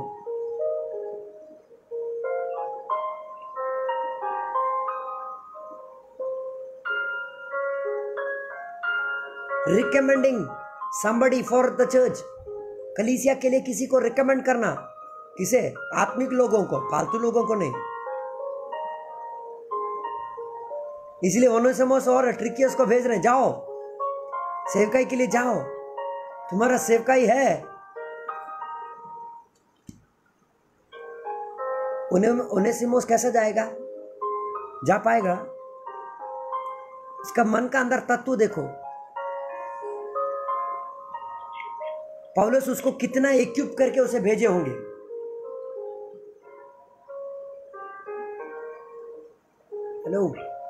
[SPEAKER 1] recommending somebody for the church, कलीसिया के लिए किसी को रिकमेंड करना। किसे? आत्मिक लोगों को, फालतू लोगों को नहीं। इसलिए ओनेसिमुस और ट्रिकियस को भेज रहे हैं, जाओ सेवकाई के लिए जाओ, तुम्हारा सेवकाई है। ओनेसिमुस कैसे जाएगा? जा पाएगा? इसका मन का अंदर तत्व देखो। पौलुस उसको कितना इक्विप करके उसे भेजे होंगे। Hello,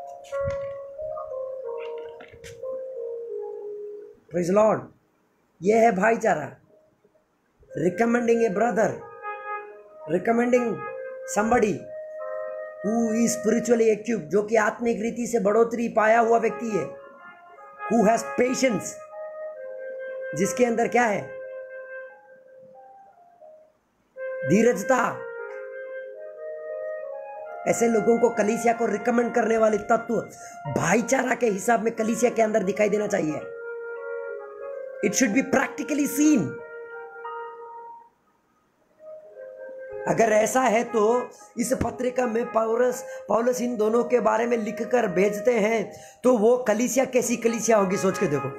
[SPEAKER 1] praise Lord. ये है भाईचारा। Recommending a brother, recommending somebody who is spiritually equipped, जो कि आत्मिक रीति से बढ़ोतरी पाया हुआ व्यक्ति है, who has patience, जिसके अंदर क्या है? धीरजता। ऐसे लोगों को कलीसिया को रिकमेंड करने वाले तत्व भाईचारा के हिसाब में कलीसिया के अंदर दिखाई देना चाहिए। It should be practically seen. अगर ऐसा है तो इस पत्रिका में पौलुस पौलुस इन दोनों के बारे में लिखकर भेजते हैं, तो वो कलीसिया कैसी कलीसिया होगी? सोच के देखो।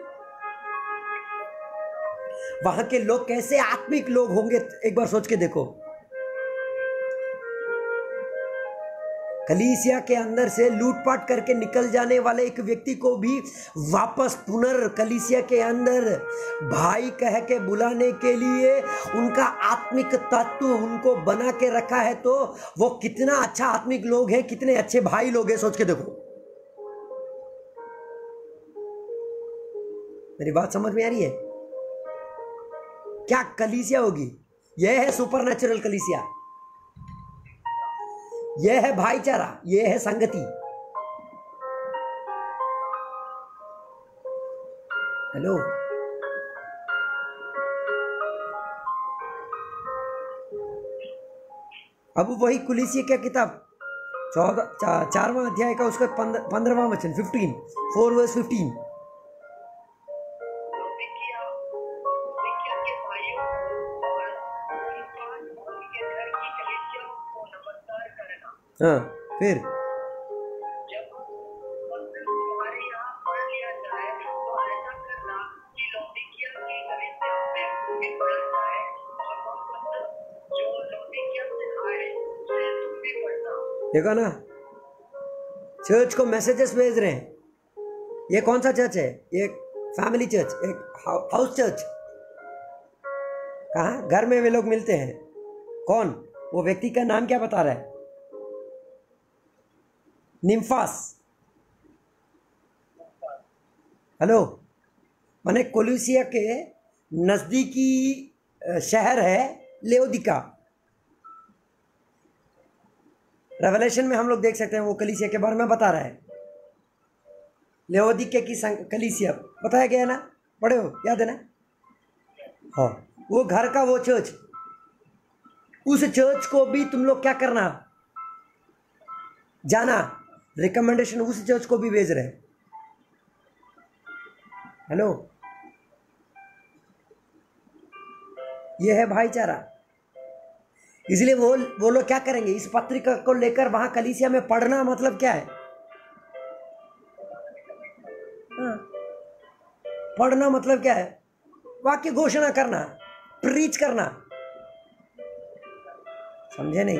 [SPEAKER 1] वहां के लोग कैसे आत्मिक लोग होंगे, एक बार सोच के देखो। कलीसिया के अंदर से लूटपाट करके निकल जाने वाले एक व्यक्ति को भी वापस पुनर् कलीसिया के अंदर भाई कह के बुलाने के लिए उनका आत्मिक तत्व उनको बना के रखा है। तो वो कितना अच्छा आत्मिक लोग हैं, कितने अच्छे भाई लोग हैं, सोच के देखो। मेरी बात समझ में आ रही है? क्या कलीसिया होगी? यह है सुपरनैचुरल कलीसिया, यह है भाईचारा, यह है संगति। हेलो, अब वही कलीसिया क्या किताब चौदह चा, चारवां अध्याय का उसका पंद्रहवां वचन फिफ्टीन फोर वर्स फिफ्टीन। हाँ, फिर
[SPEAKER 2] जब मतलब तुम्हारे यहाँ पढ़ लिया जाए तो ऐसा करना कि लौदीकिया की कलीसिया में भी पढ़ा जाए, और वो मतलब जो लौदीकिया से आए उसे तुम भी पढ़ना।
[SPEAKER 1] देखो ना, चर्च को मैसेजेस भेज रहे हैं। ये कौन सा चर्च है? एक फैमिली चर्च, एक हाउस चर्च। कहाँ? घर में वे लोग मिलते हैं। कौन? वो व्यक्ति का नाम क्या बता रहा है? निम्फास। हेलो, माने कोलुसिया के नजदीकी शहर है लेओदिका। रेवलेशन में हम लोग देख सकते हैं, वो कलीसिया के बारे में बता रहा है। लेओदिका की कलीसिया बताया गया है ना, पढ़े हो, याद है ना? हाँ, वो घर का वो चर्च, उस चर्च को भी तुम लोग क्या करना, जाना। रिकमेंडेशन उस चर्च को भी भेज रहे हैं। हेलो, ये है भाईचारा। इसलिए वो वो लोग क्या करेंगे, इस पत्रिका को लेकर वहां कलीसिया में पढ़ना मतलब क्या है? हाँ, पढ़ना मतलब क्या है? वाक्य घोषणा करना, प्रीच करना। समझे नहीं?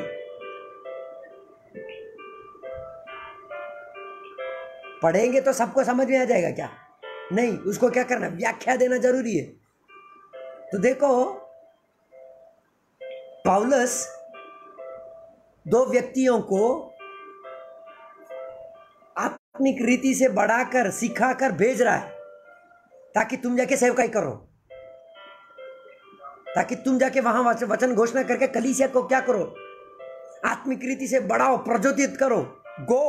[SPEAKER 1] पढ़ेंगे तो सबको समझ में आ जाएगा क्या? नहीं, उसको क्या करना, व्याख्या देना जरूरी है। तो देखो, पौलुस दो व्यक्तियों को आत्मिक रीति से बढ़ाकर सिखाकर भेज रहा है ताकि तुम जाके सेवकाई करो, ताकि तुम जाके वहां वचन घोषणा करके कलीसिया को क्या करो, आत्मिक रीति से बढ़ाओ, प्रज्वलित करो। गो।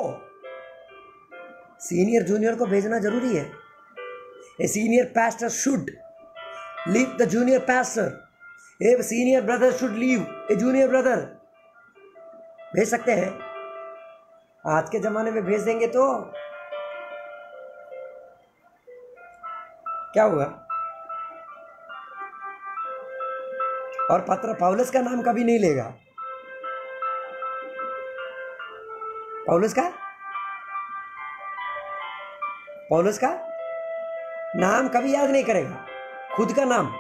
[SPEAKER 1] सीनियर जूनियर को भेजना जरूरी है। A senior pastor should leave the junior pastor, a senior brother should leave a junior brother. भेज सकते हैं। आज के जमाने में भेज देंगे तो क्या हुआ? और पत्र पौलुस का नाम कभी नहीं लेगा। पौलुस का पौलुस का नाम कभी याद नहीं करेगा, खुद का नाम।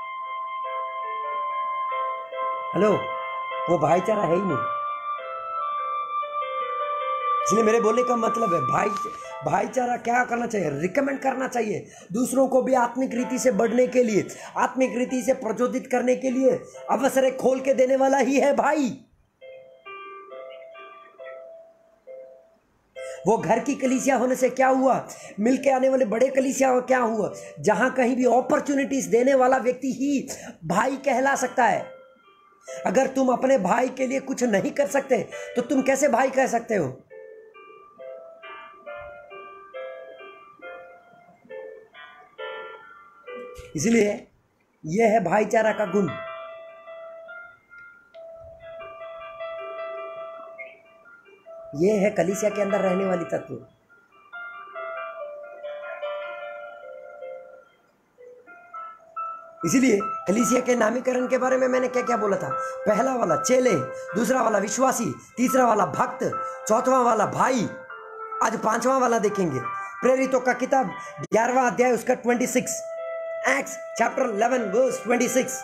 [SPEAKER 1] हेलो, वो भाईचारा है ही नहीं। इसलिए मेरे बोलने का मतलब है, भाई भाईचारा क्या करना चाहिए? रिकमेंड करना चाहिए दूसरों को भी आत्मिक रीति से बढ़ने के लिए, आत्मिक रीति से प्रचोदित करने के लिए अवसर खोल के देने वाला ही है भाई। वो घर की कलीसिया होने से क्या हुआ, मिलके आने वाले बड़े कलीसिया हो क्या हुआ, जहां कहीं भी अपॉर्चुनिटीज देने वाला व्यक्ति ही भाई कहला सकता है। अगर तुम अपने भाई के लिए कुछ नहीं कर सकते तो तुम कैसे भाई कह सकते हो? इसलिए यह है भाईचारा का गुण। यह है कलीसिया के अंदर रहने वाली तत्व। इसीलिए कलीसिया के नामीकरण के बारे में मैंने क्या क्या बोला था? पहला वाला चेले, दूसरा वाला विश्वासी, तीसरा वाला भक्त, चौथा वाला भाई। आज पांचवा वाला देखेंगे। प्रेरितों का किताब ग्यारहवां अध्याय उसका twenty six, Acts chapter eleven verse twenty six.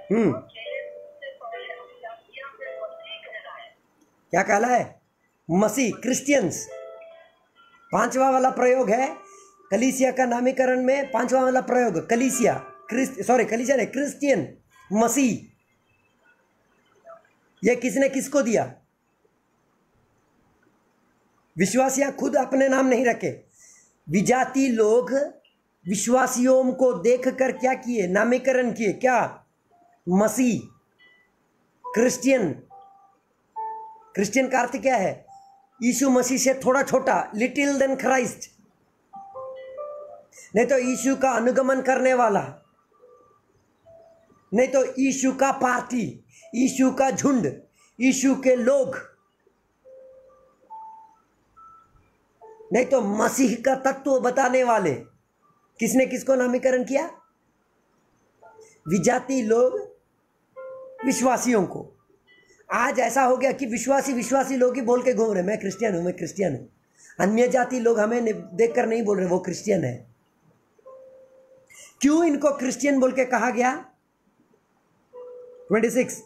[SPEAKER 1] हम्म
[SPEAKER 2] चेले से पहले अंत्योकिया में मसीह कहलाए।
[SPEAKER 1] क्या कहला है? मसीह, क्रिश्चियंस। पांचवा वाला प्रयोग है कलीसिया का नामीकरण में। पांचवा वाला प्रयोग कलीसिया, क्रिस्ट सॉरी कलीसिया नहीं, क्रिश्चियन, मसीह। ये किसने किसको दिया? विश्वासियां खुद अपने नाम नहीं रखे, विजाती लोग विश्वासियों को देखकर क्या किए? नामीकरण किए। क्या? मसीह, क्रिश्चियन। क्रिश्चियन का अर्थ क्या है? यीशु मसीह से थोड़ा छोटा, लिटिल देन क्राइस्ट। नहीं तो यीशु का अनुगमन करने वाला, नहीं तो यीशु का पार्टी, यीशु का झुंड, यीशु के लोग, नहीं तो मसीह का तत्व बताने वाले। किसने किसको नामीकरण किया? विजाती लोग विश्वासियों को। आज ऐसा हो गया कि विश्वासी विश्वासी लोग ही बोल के घूम रहे, मैं क्रिश्चियन हूं, मैं क्रिश्चियन हूं। अन्य जाति लोग हमें देखकर नहीं बोल रहे वो क्रिश्चियन है। क्यों इनको क्रिश्चियन बोल के कहा गया? ट्वेंटी सिक्स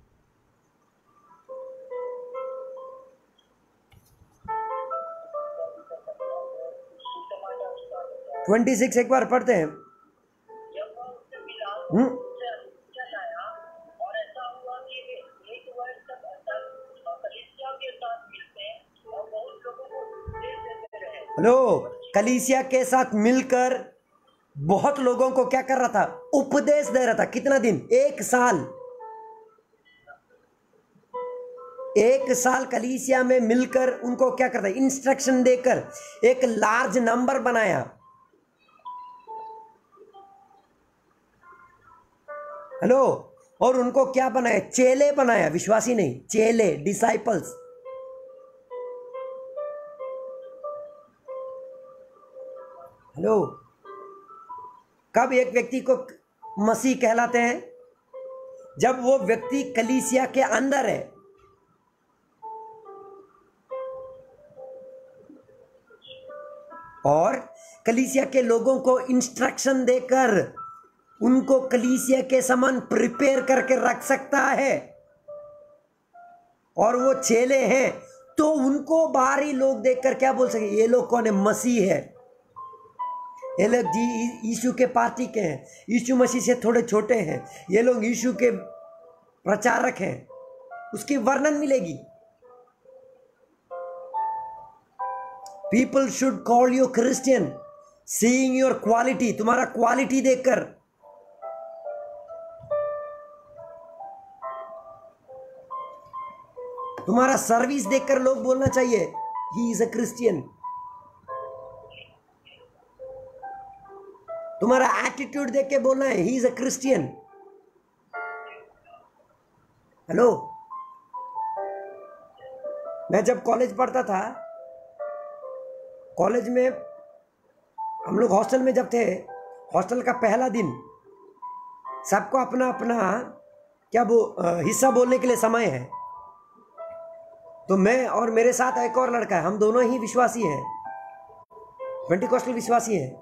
[SPEAKER 1] ट्वेंटी सिक्स एक बार पढ़ते हैं।
[SPEAKER 2] जब वह उससे मिला,
[SPEAKER 1] हम्म
[SPEAKER 2] उससे अंत्योकिया लाया, और ऐसा हुआ कि वे एक वर्ष तक अंत्योकिया कलीसिया के साथ मिलते और बहुत लोगों को उपदेश देते रहे।
[SPEAKER 1] हेलो, कलीसिया के साथ मिलकर बहुत लोगों को क्या कर रहा था? उपदेश दे रहा था। कितना दिन? एक साल। एक साल कलीसिया में मिलकर उनको क्या करता? इंस्ट्रक्शन देकर एक लार्ज नंबर बनाया। हेलो, और उनको क्या बनाया? चेले बनाया, विश्वासी नहीं, चेले, डिसाइपल्स। हेलो, कब एक व्यक्ति को मसीह कहलाते हैं? जब वो व्यक्ति कलीसिया के अंदर है। और कलीसिया के लोगों को इंस्ट्रक्शन देकर उनको कलीसिया के समान प्रिपेयर करके रख सकता है, और वो चेले हैं, तो उनको बाहरी लोग देखकर क्या बोल सके? ये लोग कौन है? मसीह है। ये लोग जी यीशु के पार्टी के हैं, यीशु मसीह से थोड़े छोटे हैं, ये लोग यीशु के प्रचारक हैं। उसकी वर्णन मिलेगी। People should call you Christian seeing your quality, तुम्हारा क्वालिटी देखकर। तुम्हारा सर्विस देखकर लोग बोलना चाहिए ही इज अ क्रिश्चियन। तुम्हारा एटीट्यूड देख के बोलना है he is a Christian. Hello, मैं जब कॉलेज पढ़ता था, कॉलेज में हम लोग हॉस्टल में जब थे, हॉस्टल का पहला दिन सबको अपना अपना क्या वो हिस्सा बोलने के लिए समय है। तो मैं और मेरे साथ एक और लड़का है, हम दोनों ही विश्वासी हैं, पेंटिकॉस्टल विश्वासी हैं।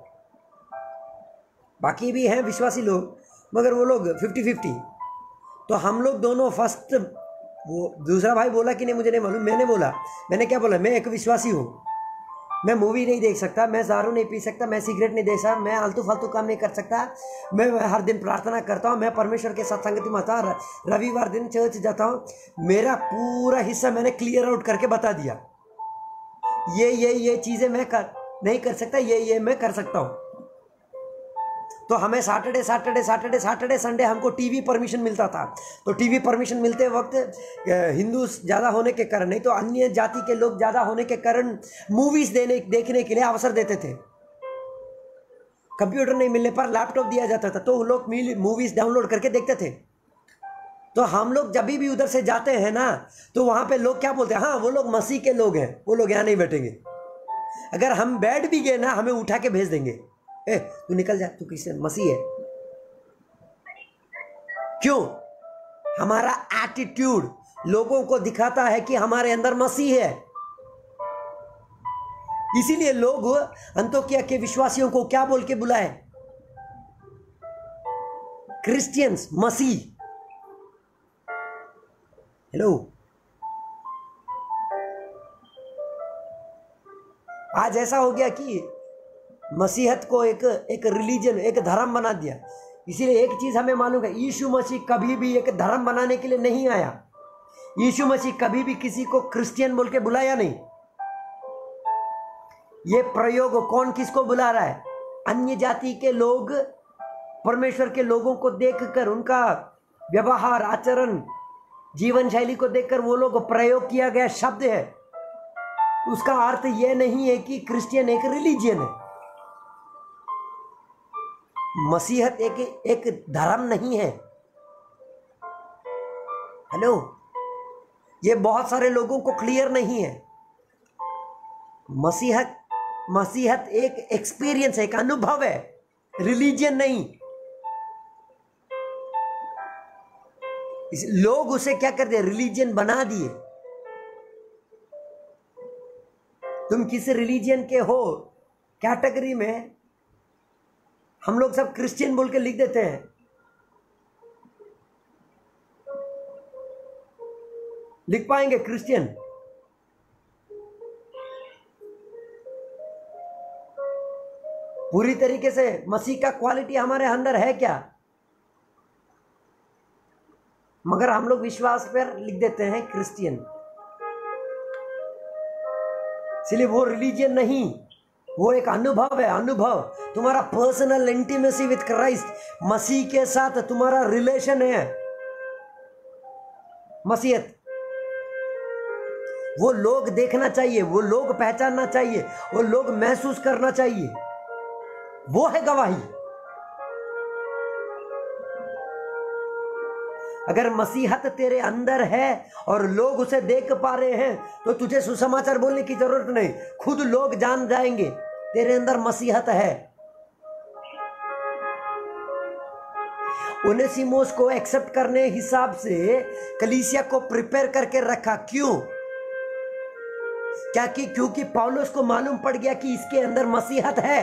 [SPEAKER 1] बाकी भी हैं विश्वासी लोग, मगर वो लोग फिफ्टी फिफ्टी। तो हम लोग दोनों फर्स्ट, वो दूसरा भाई बोला कि नहीं मुझे नहीं मालूम, मैंने बोला, मैंने क्या बोला? मैं एक विश्वासी हूँ, मैं मूवी नहीं देख सकता, मैं दारू नहीं पी सकता, मैं सिगरेट नहीं दे सकता, मैं आलतू फालतू काम नहीं कर सकता, मैं हर दिन प्रार्थना करता हूँ, मैं परमेश्वर के साथ संगति में आता हूँ, रविवार दिन चर्च जाता हूँ। मेरा पूरा हिस्सा मैंने क्लियर आउट करके बता दिया, ये ये ये चीज़ें मैं कर नहीं कर सकता, ये ये मैं कर सकता हूँ। तो हमें Saturday Saturday Saturday Saturday Sunday हमको टीवी परमिशन मिलता था। तो टीवी परमिशन मिलते वक्त हिंदू ज़्यादा होने के कारण, नहीं तो अन्य जाति के लोग ज़्यादा होने के कारण मूवीज़ देने देखने के लिए अवसर देते थे। कंप्यूटर नहीं मिलने पर लैपटॉप दिया जाता था, तो वो लोग मूवीज़ डाउनलोड करके देखते थे। तो हम लोग जब भी उधर से जाते हैं ना, तो वहाँ पे लोग क्या बोलते हैं? हाँ, वो लोग मसीह के लोग हैं, वो लोग यहाँ नहीं बैठेंगे। अगर हम बैठ भी गए ना, हमें उठा के भेज देंगे, ए तू निकल जा, तू किससे मसीह है। क्यों? हमारा एटीट्यूड लोगों को दिखाता है कि हमारे अंदर मसीह है। इसीलिए लोग अंत्योकिया के विश्वासियों को क्या बोल के बुलाए? क्रिश्चियंस, मसीह। हेलो, आज ऐसा हो गया कि मसीहत को एक एक रिलीजन, एक धर्म बना दिया। इसीलिए एक चीज हमें मालूम है, यीशु मसीह कभी भी एक धर्म बनाने के लिए नहीं आया। यीशु मसीह कभी भी किसी को क्रिश्चियन बोल के बुलाया नहीं। ये प्रयोग कौन किसको बुला रहा है? अन्य जाति के लोग परमेश्वर के लोगों को देखकर, उनका व्यवहार, आचरण, जीवन शैली को देखकर वो लोग प्रयोग किया गया शब्द है। उसका अर्थ यह नहीं है कि क्रिश्चियन एक रिलीजियन है। मसीहत एक एक धर्म नहीं है। हेलो, ये बहुत सारे लोगों को क्लियर नहीं है। मसीहत मसीहत एक एक्सपीरियंस है, एक अनुभव है, रिलीजियन नहीं। इस लोग उसे क्या कर दिए? रिलीजियन बना दिए। तुम किस रिलीजियन के हो कैटेगरी में हम लोग सब क्रिश्चियन बोल के लिख देते हैं। लिख पाएंगे क्रिश्चियन? पूरी तरीके से मसीह का क्वालिटी हमारे अंदर है क्या? मगर हम लोग विश्वास पर लिख देते हैं क्रिश्चियन। इसलिए वो रिलीजियन नहीं, वो एक अनुभव है। अनुभव, तुम्हारा पर्सनल इंटीमेसी विद क्राइस्ट, मसीह के साथ तुम्हारा रिलेशन है। मसीहत वो लोग देखना चाहिए, वो लोग पहचानना चाहिए, वो लोग महसूस करना चाहिए। वो है गवाही। अगर मसीहत तेरे अंदर है और लोग उसे देख पा रहे हैं तो तुझे सुसमाचार बोलने की जरूरत नहीं, खुद लोग जान जाएंगे तेरे अंदर मसीहत है। ओनेसिमोस को एक्सेप्ट करने हिसाब से कलीसिया को प्रिपेयर करके रखा। क्यों? क्या कि क्योंकि पौलुस को मालूम पड़ गया कि इसके अंदर मसीहत है।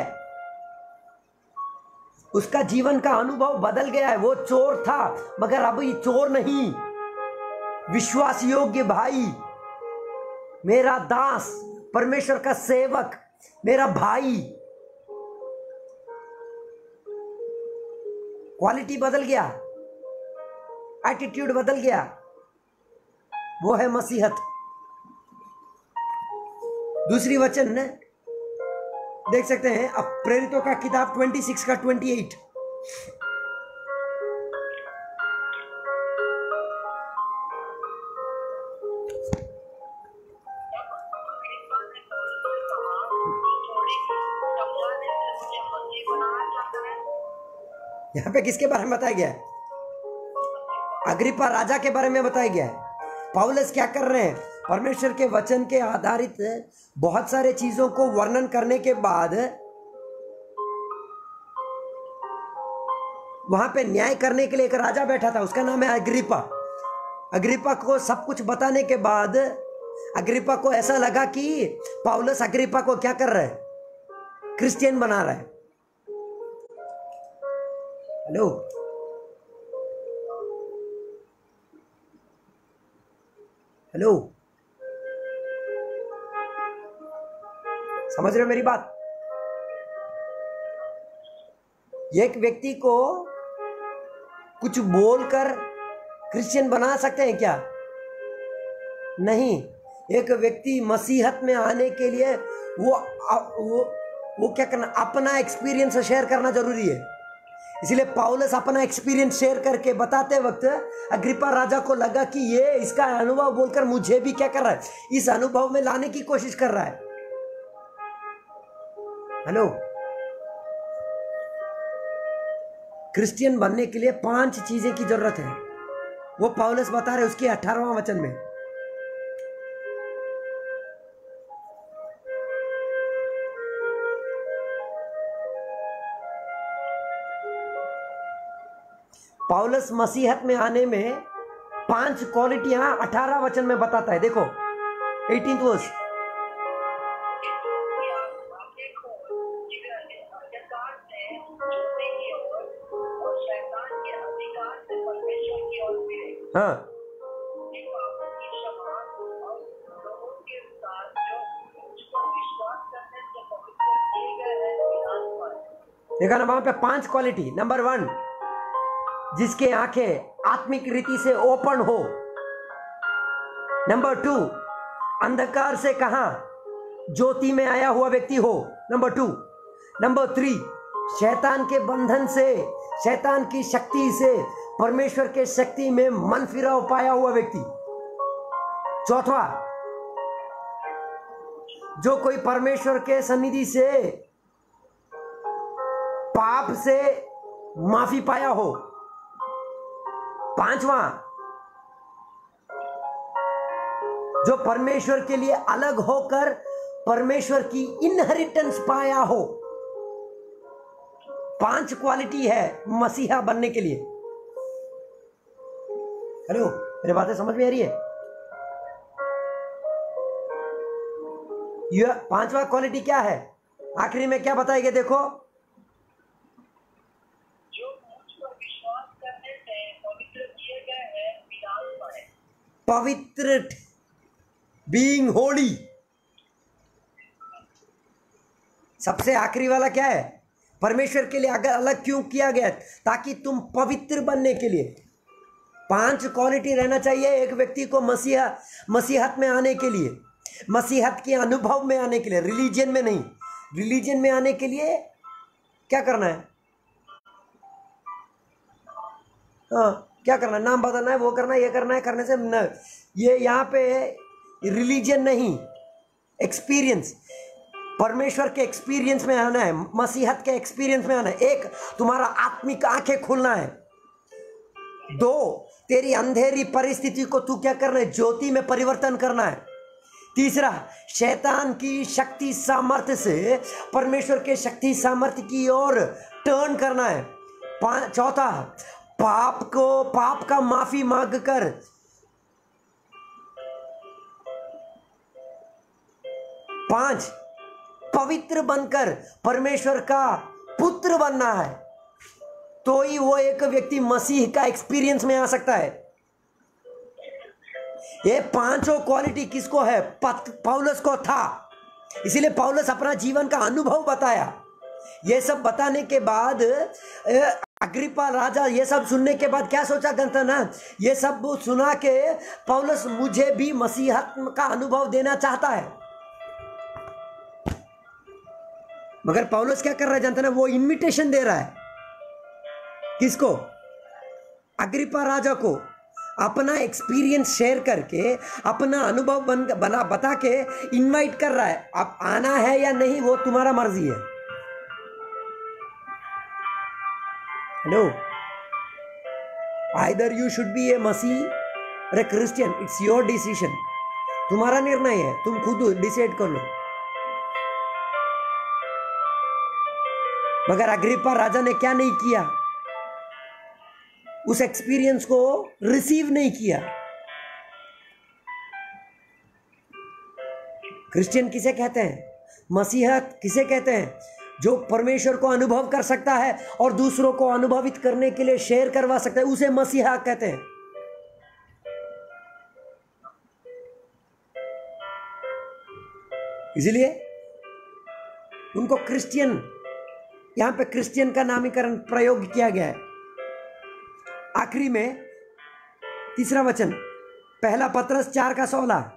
[SPEAKER 1] उसका जीवन का अनुभव बदल गया है। वो चोर था मगर अब ये चोर नहीं, विश्वास योग्य भाई, मेरा दास, परमेश्वर का सेवक, मेरा भाई। क्वालिटी बदल गया, एटीट्यूड बदल गया। वो है मसीहत। दूसरी वचन ने देख सकते हैं अब प्रेरितों का किताब छब्बीस का अट्ठाईस। यहाँ पे किसके बारे में बताया गया है? अग्रिप्पा राजा के बारे में बताया गया है। पौलुस क्या कर रहे हैं? परमेश्वर के वचन के आधारित बहुत सारे चीजों को वर्णन करने के बाद वहां पे न्याय करने के लिए एक राजा बैठा था, उसका नाम है अग्रिप्पा। अग्रिप्पा को सब कुछ बताने के बाद अग्रिप्पा को ऐसा लगा कि पौलुस अग्रिप्पा को क्या कर रहा है? क्रिश्चियन बना रहा है। हेलो, हेलो, समझ रहे हो मेरी बात? एक व्यक्ति को कुछ बोलकर क्रिश्चियन बना सकते हैं क्या? नहीं। एक व्यक्ति मसीहत में आने के लिए वो वो वो क्या करना? अपना एक्सपीरियंस शेयर करना जरूरी है। इसलिए पौलुस अपना एक्सपीरियंस शेयर करके बताते वक्त अग्रिप्पा राजा को लगा कि ये इसका अनुभव बोलकर मुझे भी क्या कर रहा है? इस अनुभव में लाने की कोशिश कर रहा है। हेलो, क्रिश्चियन बनने के लिए पांच चीजें की जरूरत है। वो पौलुस बता रहे उसके अठारहवां वचन में। पौलुस मसीहत में आने में पांच क्वालिटियां अठारह वचन में बताता है। देखो अठारहवां वर्ष। हाँ, देखा ना वहां पे पांच क्वालिटी। नंबर वन, जिसके आंखें आत्मिक रीति से ओपन हो। नंबर टू, अंधकार से कहां ज्योति में आया हुआ व्यक्ति हो। Number two. नंबर थ्री, शैतान के बंधन से, शैतान की शक्ति से परमेश्वर के शक्ति में मन फिराव पाया हुआ व्यक्ति। चौथा, जो कोई परमेश्वर के सन्निधि से पाप से माफी पाया हो। पांचवा, जो परमेश्वर के लिए अलग होकर परमेश्वर की इनहेरिटेंस पाया हो। पांच क्वालिटी है मसीहा बनने के लिए। हेलो, मेरी बातें समझ में आ रही है? यह पांचवा क्वालिटी क्या है? आखिरी में क्या बताएंगे? देखो,
[SPEAKER 2] जो मुझ पर विश्वास करने से पवित्र किए गए हैं, विनाश पाए।
[SPEAKER 1] पवित्र, बीइंग होली। सबसे आखिरी वाला क्या है? परमेश्वर के लिए अगर अलग क्यों किया गया? ताकि तुम पवित्र बनने के लिए। पांच क्वालिटी रहना चाहिए एक व्यक्ति को मसीहा मसीहत में आने के लिए, मसीहत के अनुभव में आने के लिए, रिलीजन में नहीं। रिलीजन में आने के लिए क्या करना है? हाँ, क्या करना है? नाम बदलना है, वो करना है, ये करना है। करने से न, ये यहाँ पे रिलीजन नहीं, एक्सपीरियंस, परमेश्वर के एक्सपीरियंस में आना है, मसीहत के एक्सपीरियंस में आना है। एक, तुम्हारा आत्मिक आंखें खुलना है। दो, तेरी अंधेरी परिस्थिति को तू क्या करना है? ज्योति में परिवर्तन करना है। तीसरा, शैतान की शक्ति सामर्थ्य से परमेश्वर के शक्ति सामर्थ्य की ओर टर्न करना है। चौथा, पाप को, पाप का माफी मांग कर पांच, पवित्र बनकर परमेश्वर का पुत्र बनना है। तो ही वो एक व्यक्ति मसीह का एक्सपीरियंस में आ सकता है। ये पांचों क्वालिटी किसको है? पौलुस को था। इसीलिए पौलुस अपना जीवन का अनुभव बताया। ये सब बताने के बाद अग्रिप्पा राजा ये सब सुनने के बाद क्या सोचा करता ना? ये सब सुना के पौलुस मुझे भी मसीहत का अनुभव देना चाहता है। मगर पौलुस क्या कर रहा है जानते ना? वो इनविटेशन दे रहा है। किसको? अग्रिप्पा राजा को। अपना एक्सपीरियंस शेयर करके, अपना अनुभव बन बना बता के इनवाइट कर रहा है। अब आना है या नहीं वो तुम्हारा मर्जी है। Hello, either you should be a मसीह और a Christian, it's your decision. तुम्हारा निर्णय है, तुम खुद डिसाइड कर लो। मगर अग्रिप्पा राजा ने क्या नहीं किया? उस एक्सपीरियंस को रिसीव नहीं किया। क्रिश्चियन किसे कहते हैं? मसीहत किसे कहते हैं? जो परमेश्वर को अनुभव कर सकता है और दूसरों को अनुभवित करने के लिए शेयर करवा सकता है, उसे मसीहा कहते हैं। इसलिए उनको क्रिश्चियन, यहां पे क्रिश्चियन का नामकरण प्रयोग किया गया है। आखिरी में तीसरा वचन, पहला पत्रस चार का सोलह।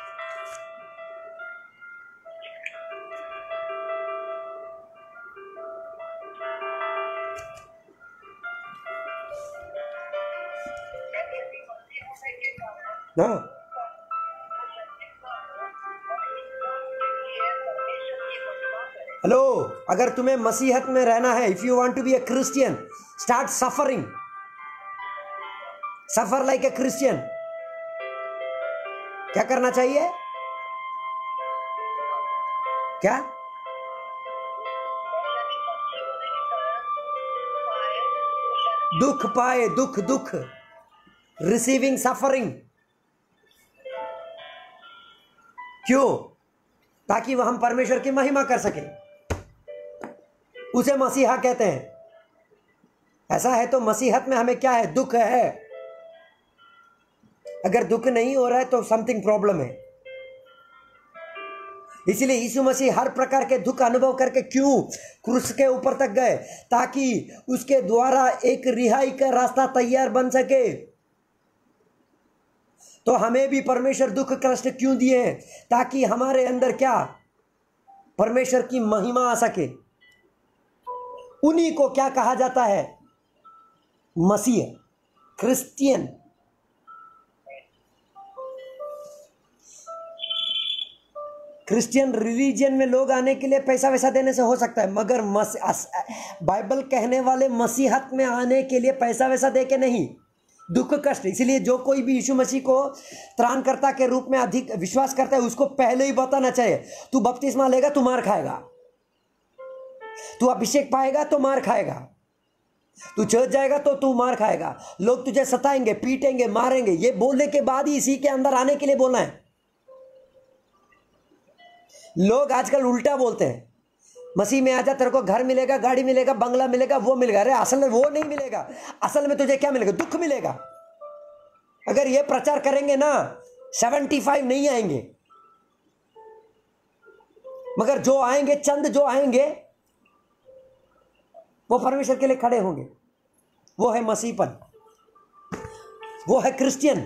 [SPEAKER 1] हाँ, हेलो, अगर तुम्हें मसीहत में रहना है, if you want to be a Christian, start suffering, suffer like a Christian. क्या करना चाहिए? क्या? दुख पाए, दुख दुख रिसीविंग सफरिंग। क्यों? ताकि वह हम परमेश्वर की महिमा कर सके। उसे मसीहा कहते हैं। ऐसा है तो मसीहत में हमें क्या है? दुख है। अगर दुख नहीं हो रहा है तो समथिंग प्रॉब्लम है। इसलिए यीशु मसीह हर प्रकार के दुख अनुभव करके क्यों क्रूस के ऊपर तक गए, ताकि उसके द्वारा एक रिहाई का रास्ता तैयार बन सके। तो हमें भी परमेश्वर दुख कष्ट क्यों दिए हैं? ताकि हमारे अंदर क्या, परमेश्वर की महिमा आ सके। उन्हीं को क्या कहा जाता है? मसीह, क्रिश्चियन। क्रिश्चियन रिलीजन में लोग आने के लिए पैसा वैसा देने से हो सकता है, मगर मस बाइबल कहने वाले मसीहत में आने के लिए पैसा वैसा दे के नहीं, दुख कष्ट। इसलिए जो कोई भी यीशु मसीह को त्राणकर्ता के रूप में अधिक विश्वास करता है, उसको पहले ही बताना चाहिए, तू बपतिस्मा लेगा तो मार खाएगा, तू अभिषेक पाएगा तो मार खाएगा, तू चर्च जाएगा तो तू मार खाएगा, लोग तुझे सताएंगे, पीटेंगे, मारेंगे। ये बोलने के बाद ही इसी के अंदर आने के लिए बोलना है। लोग आजकल उल्टा बोलते हैं, मसीह में आजा, तेरे को घर मिलेगा, गाड़ी मिलेगा, बंगला मिलेगा, वो मिलेगा। अरे असल में वो नहीं मिलेगा, असल में तुझे क्या मिलेगा? दुख मिलेगा। अगर ये प्रचार करेंगे ना, सेवेंटी फाइव नहीं आएंगे, मगर जो आएंगे, चंद जो आएंगे, वो परमेश्वर के लिए खड़े होंगे। वो है मसीहपन, वो है क्रिश्चियन।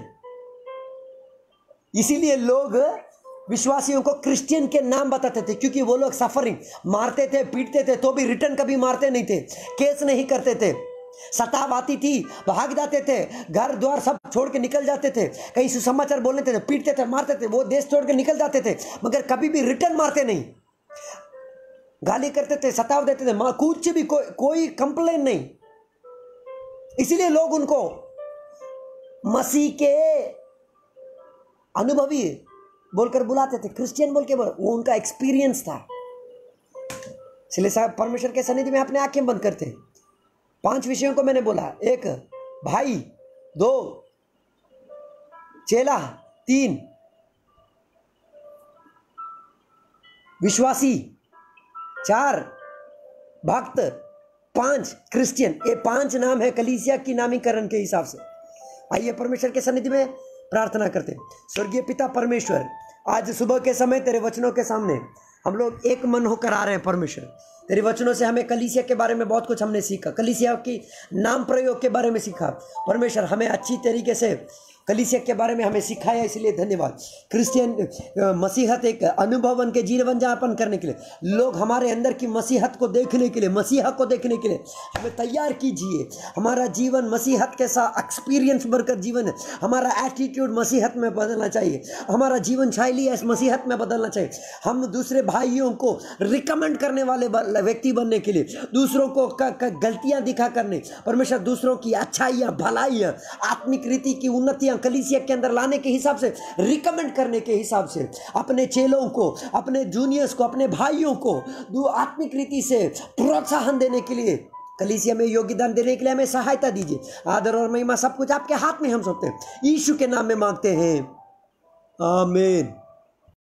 [SPEAKER 1] इसीलिए लोग विश्वासियों को क्रिश्चियन के नाम बताते थे, क्योंकि वो लोग सफरिंग, मारते थे, पीटते थे, तो भी रिटर्न कभी मारते नहीं थे, केस नहीं करते थे। सताव आती थी, भाग जाते थे, घर द्वार सब छोड़ के निकल जाते थे, कहीं सुसमाचार बोलने थे, पीटते थे, मारते थे, वो देश छोड़ के निकल जाते थे, मगर कभी भी रिटर्न मारते नहीं, गाली करते थे, सताव देते थे, मां कुछ भी, को, कोई कंप्लेन नहीं। इसीलिए लोग उनको मसीह के अनुभवी बोलकर बुलाते थे, क्रिश्चियन बोल के बोल, वो उनका एक्सपीरियंस था। इसलिए साहब परमेश्वर के सन्निधि में अपने आंखें बंद करते। पांच विषयों को मैंने बोला, एक भाई, दो चेला, तीन विश्वासी, चार भक्त, पांच क्रिश्चियन। ये पांच नाम है कलीसिया की नामीकरण के हिसाब से। आइए परमेश्वर के सन्निधि में प्रार्थना करते हैं। स्वर्गीय पिता परमेश्वर, आज सुबह के समय तेरे वचनों के सामने हम लोग एक मन होकर आ रहे हैं। परमेश्वर, तेरे वचनों से हमें कलीसिया के बारे में बहुत कुछ हमने सीखा, कलीसिया की नाम प्रयोग के बारे में सीखा। परमेश्वर, हमें अच्छी तरीके से कलीसिया के बारे में हमें सिखाया, इसलिए धन्यवाद। क्रिश्चियन मसीहत एक अनुभव बन के जीवन यापन करने के लिए, लोग हमारे अंदर की मसीहत को देखने के लिए, मसीहा को देखने के लिए हमें तैयार कीजिए। हमारा जीवन मसीहत के साथ एक्सपीरियंस बनकर जीवन, हमारा एटीट्यूड मसीहत में बदलना चाहिए, हमारा जीवन शैली इस मसीहत में बदलना चाहिए। हम दूसरे भाइयों को रिकमेंड करने वाले व्यक्ति बनने के लिए, दूसरों को गलतियां दिखा करने, परमेश्वर दूसरों की अच्छाइयाँ, भलाइयाँ, आत्मिक रीति की उन्नतियाँ कलीसिया के अंदर लाने के हिसाब से, रिकमेंड करने के हिसाब से, अपने चेलों को, अपने जूनियर्स को, अपने भाइयों को आत्मिक रीति से प्रोत्साहन देने के लिए, कलीसिया में योगदान देने के लिए हमें सहायता दीजिए। आदर और महिमा सब कुछ आपके हाथ में हम सौंपते हैं, यीशु के नाम में मांगते हैं, आमीन।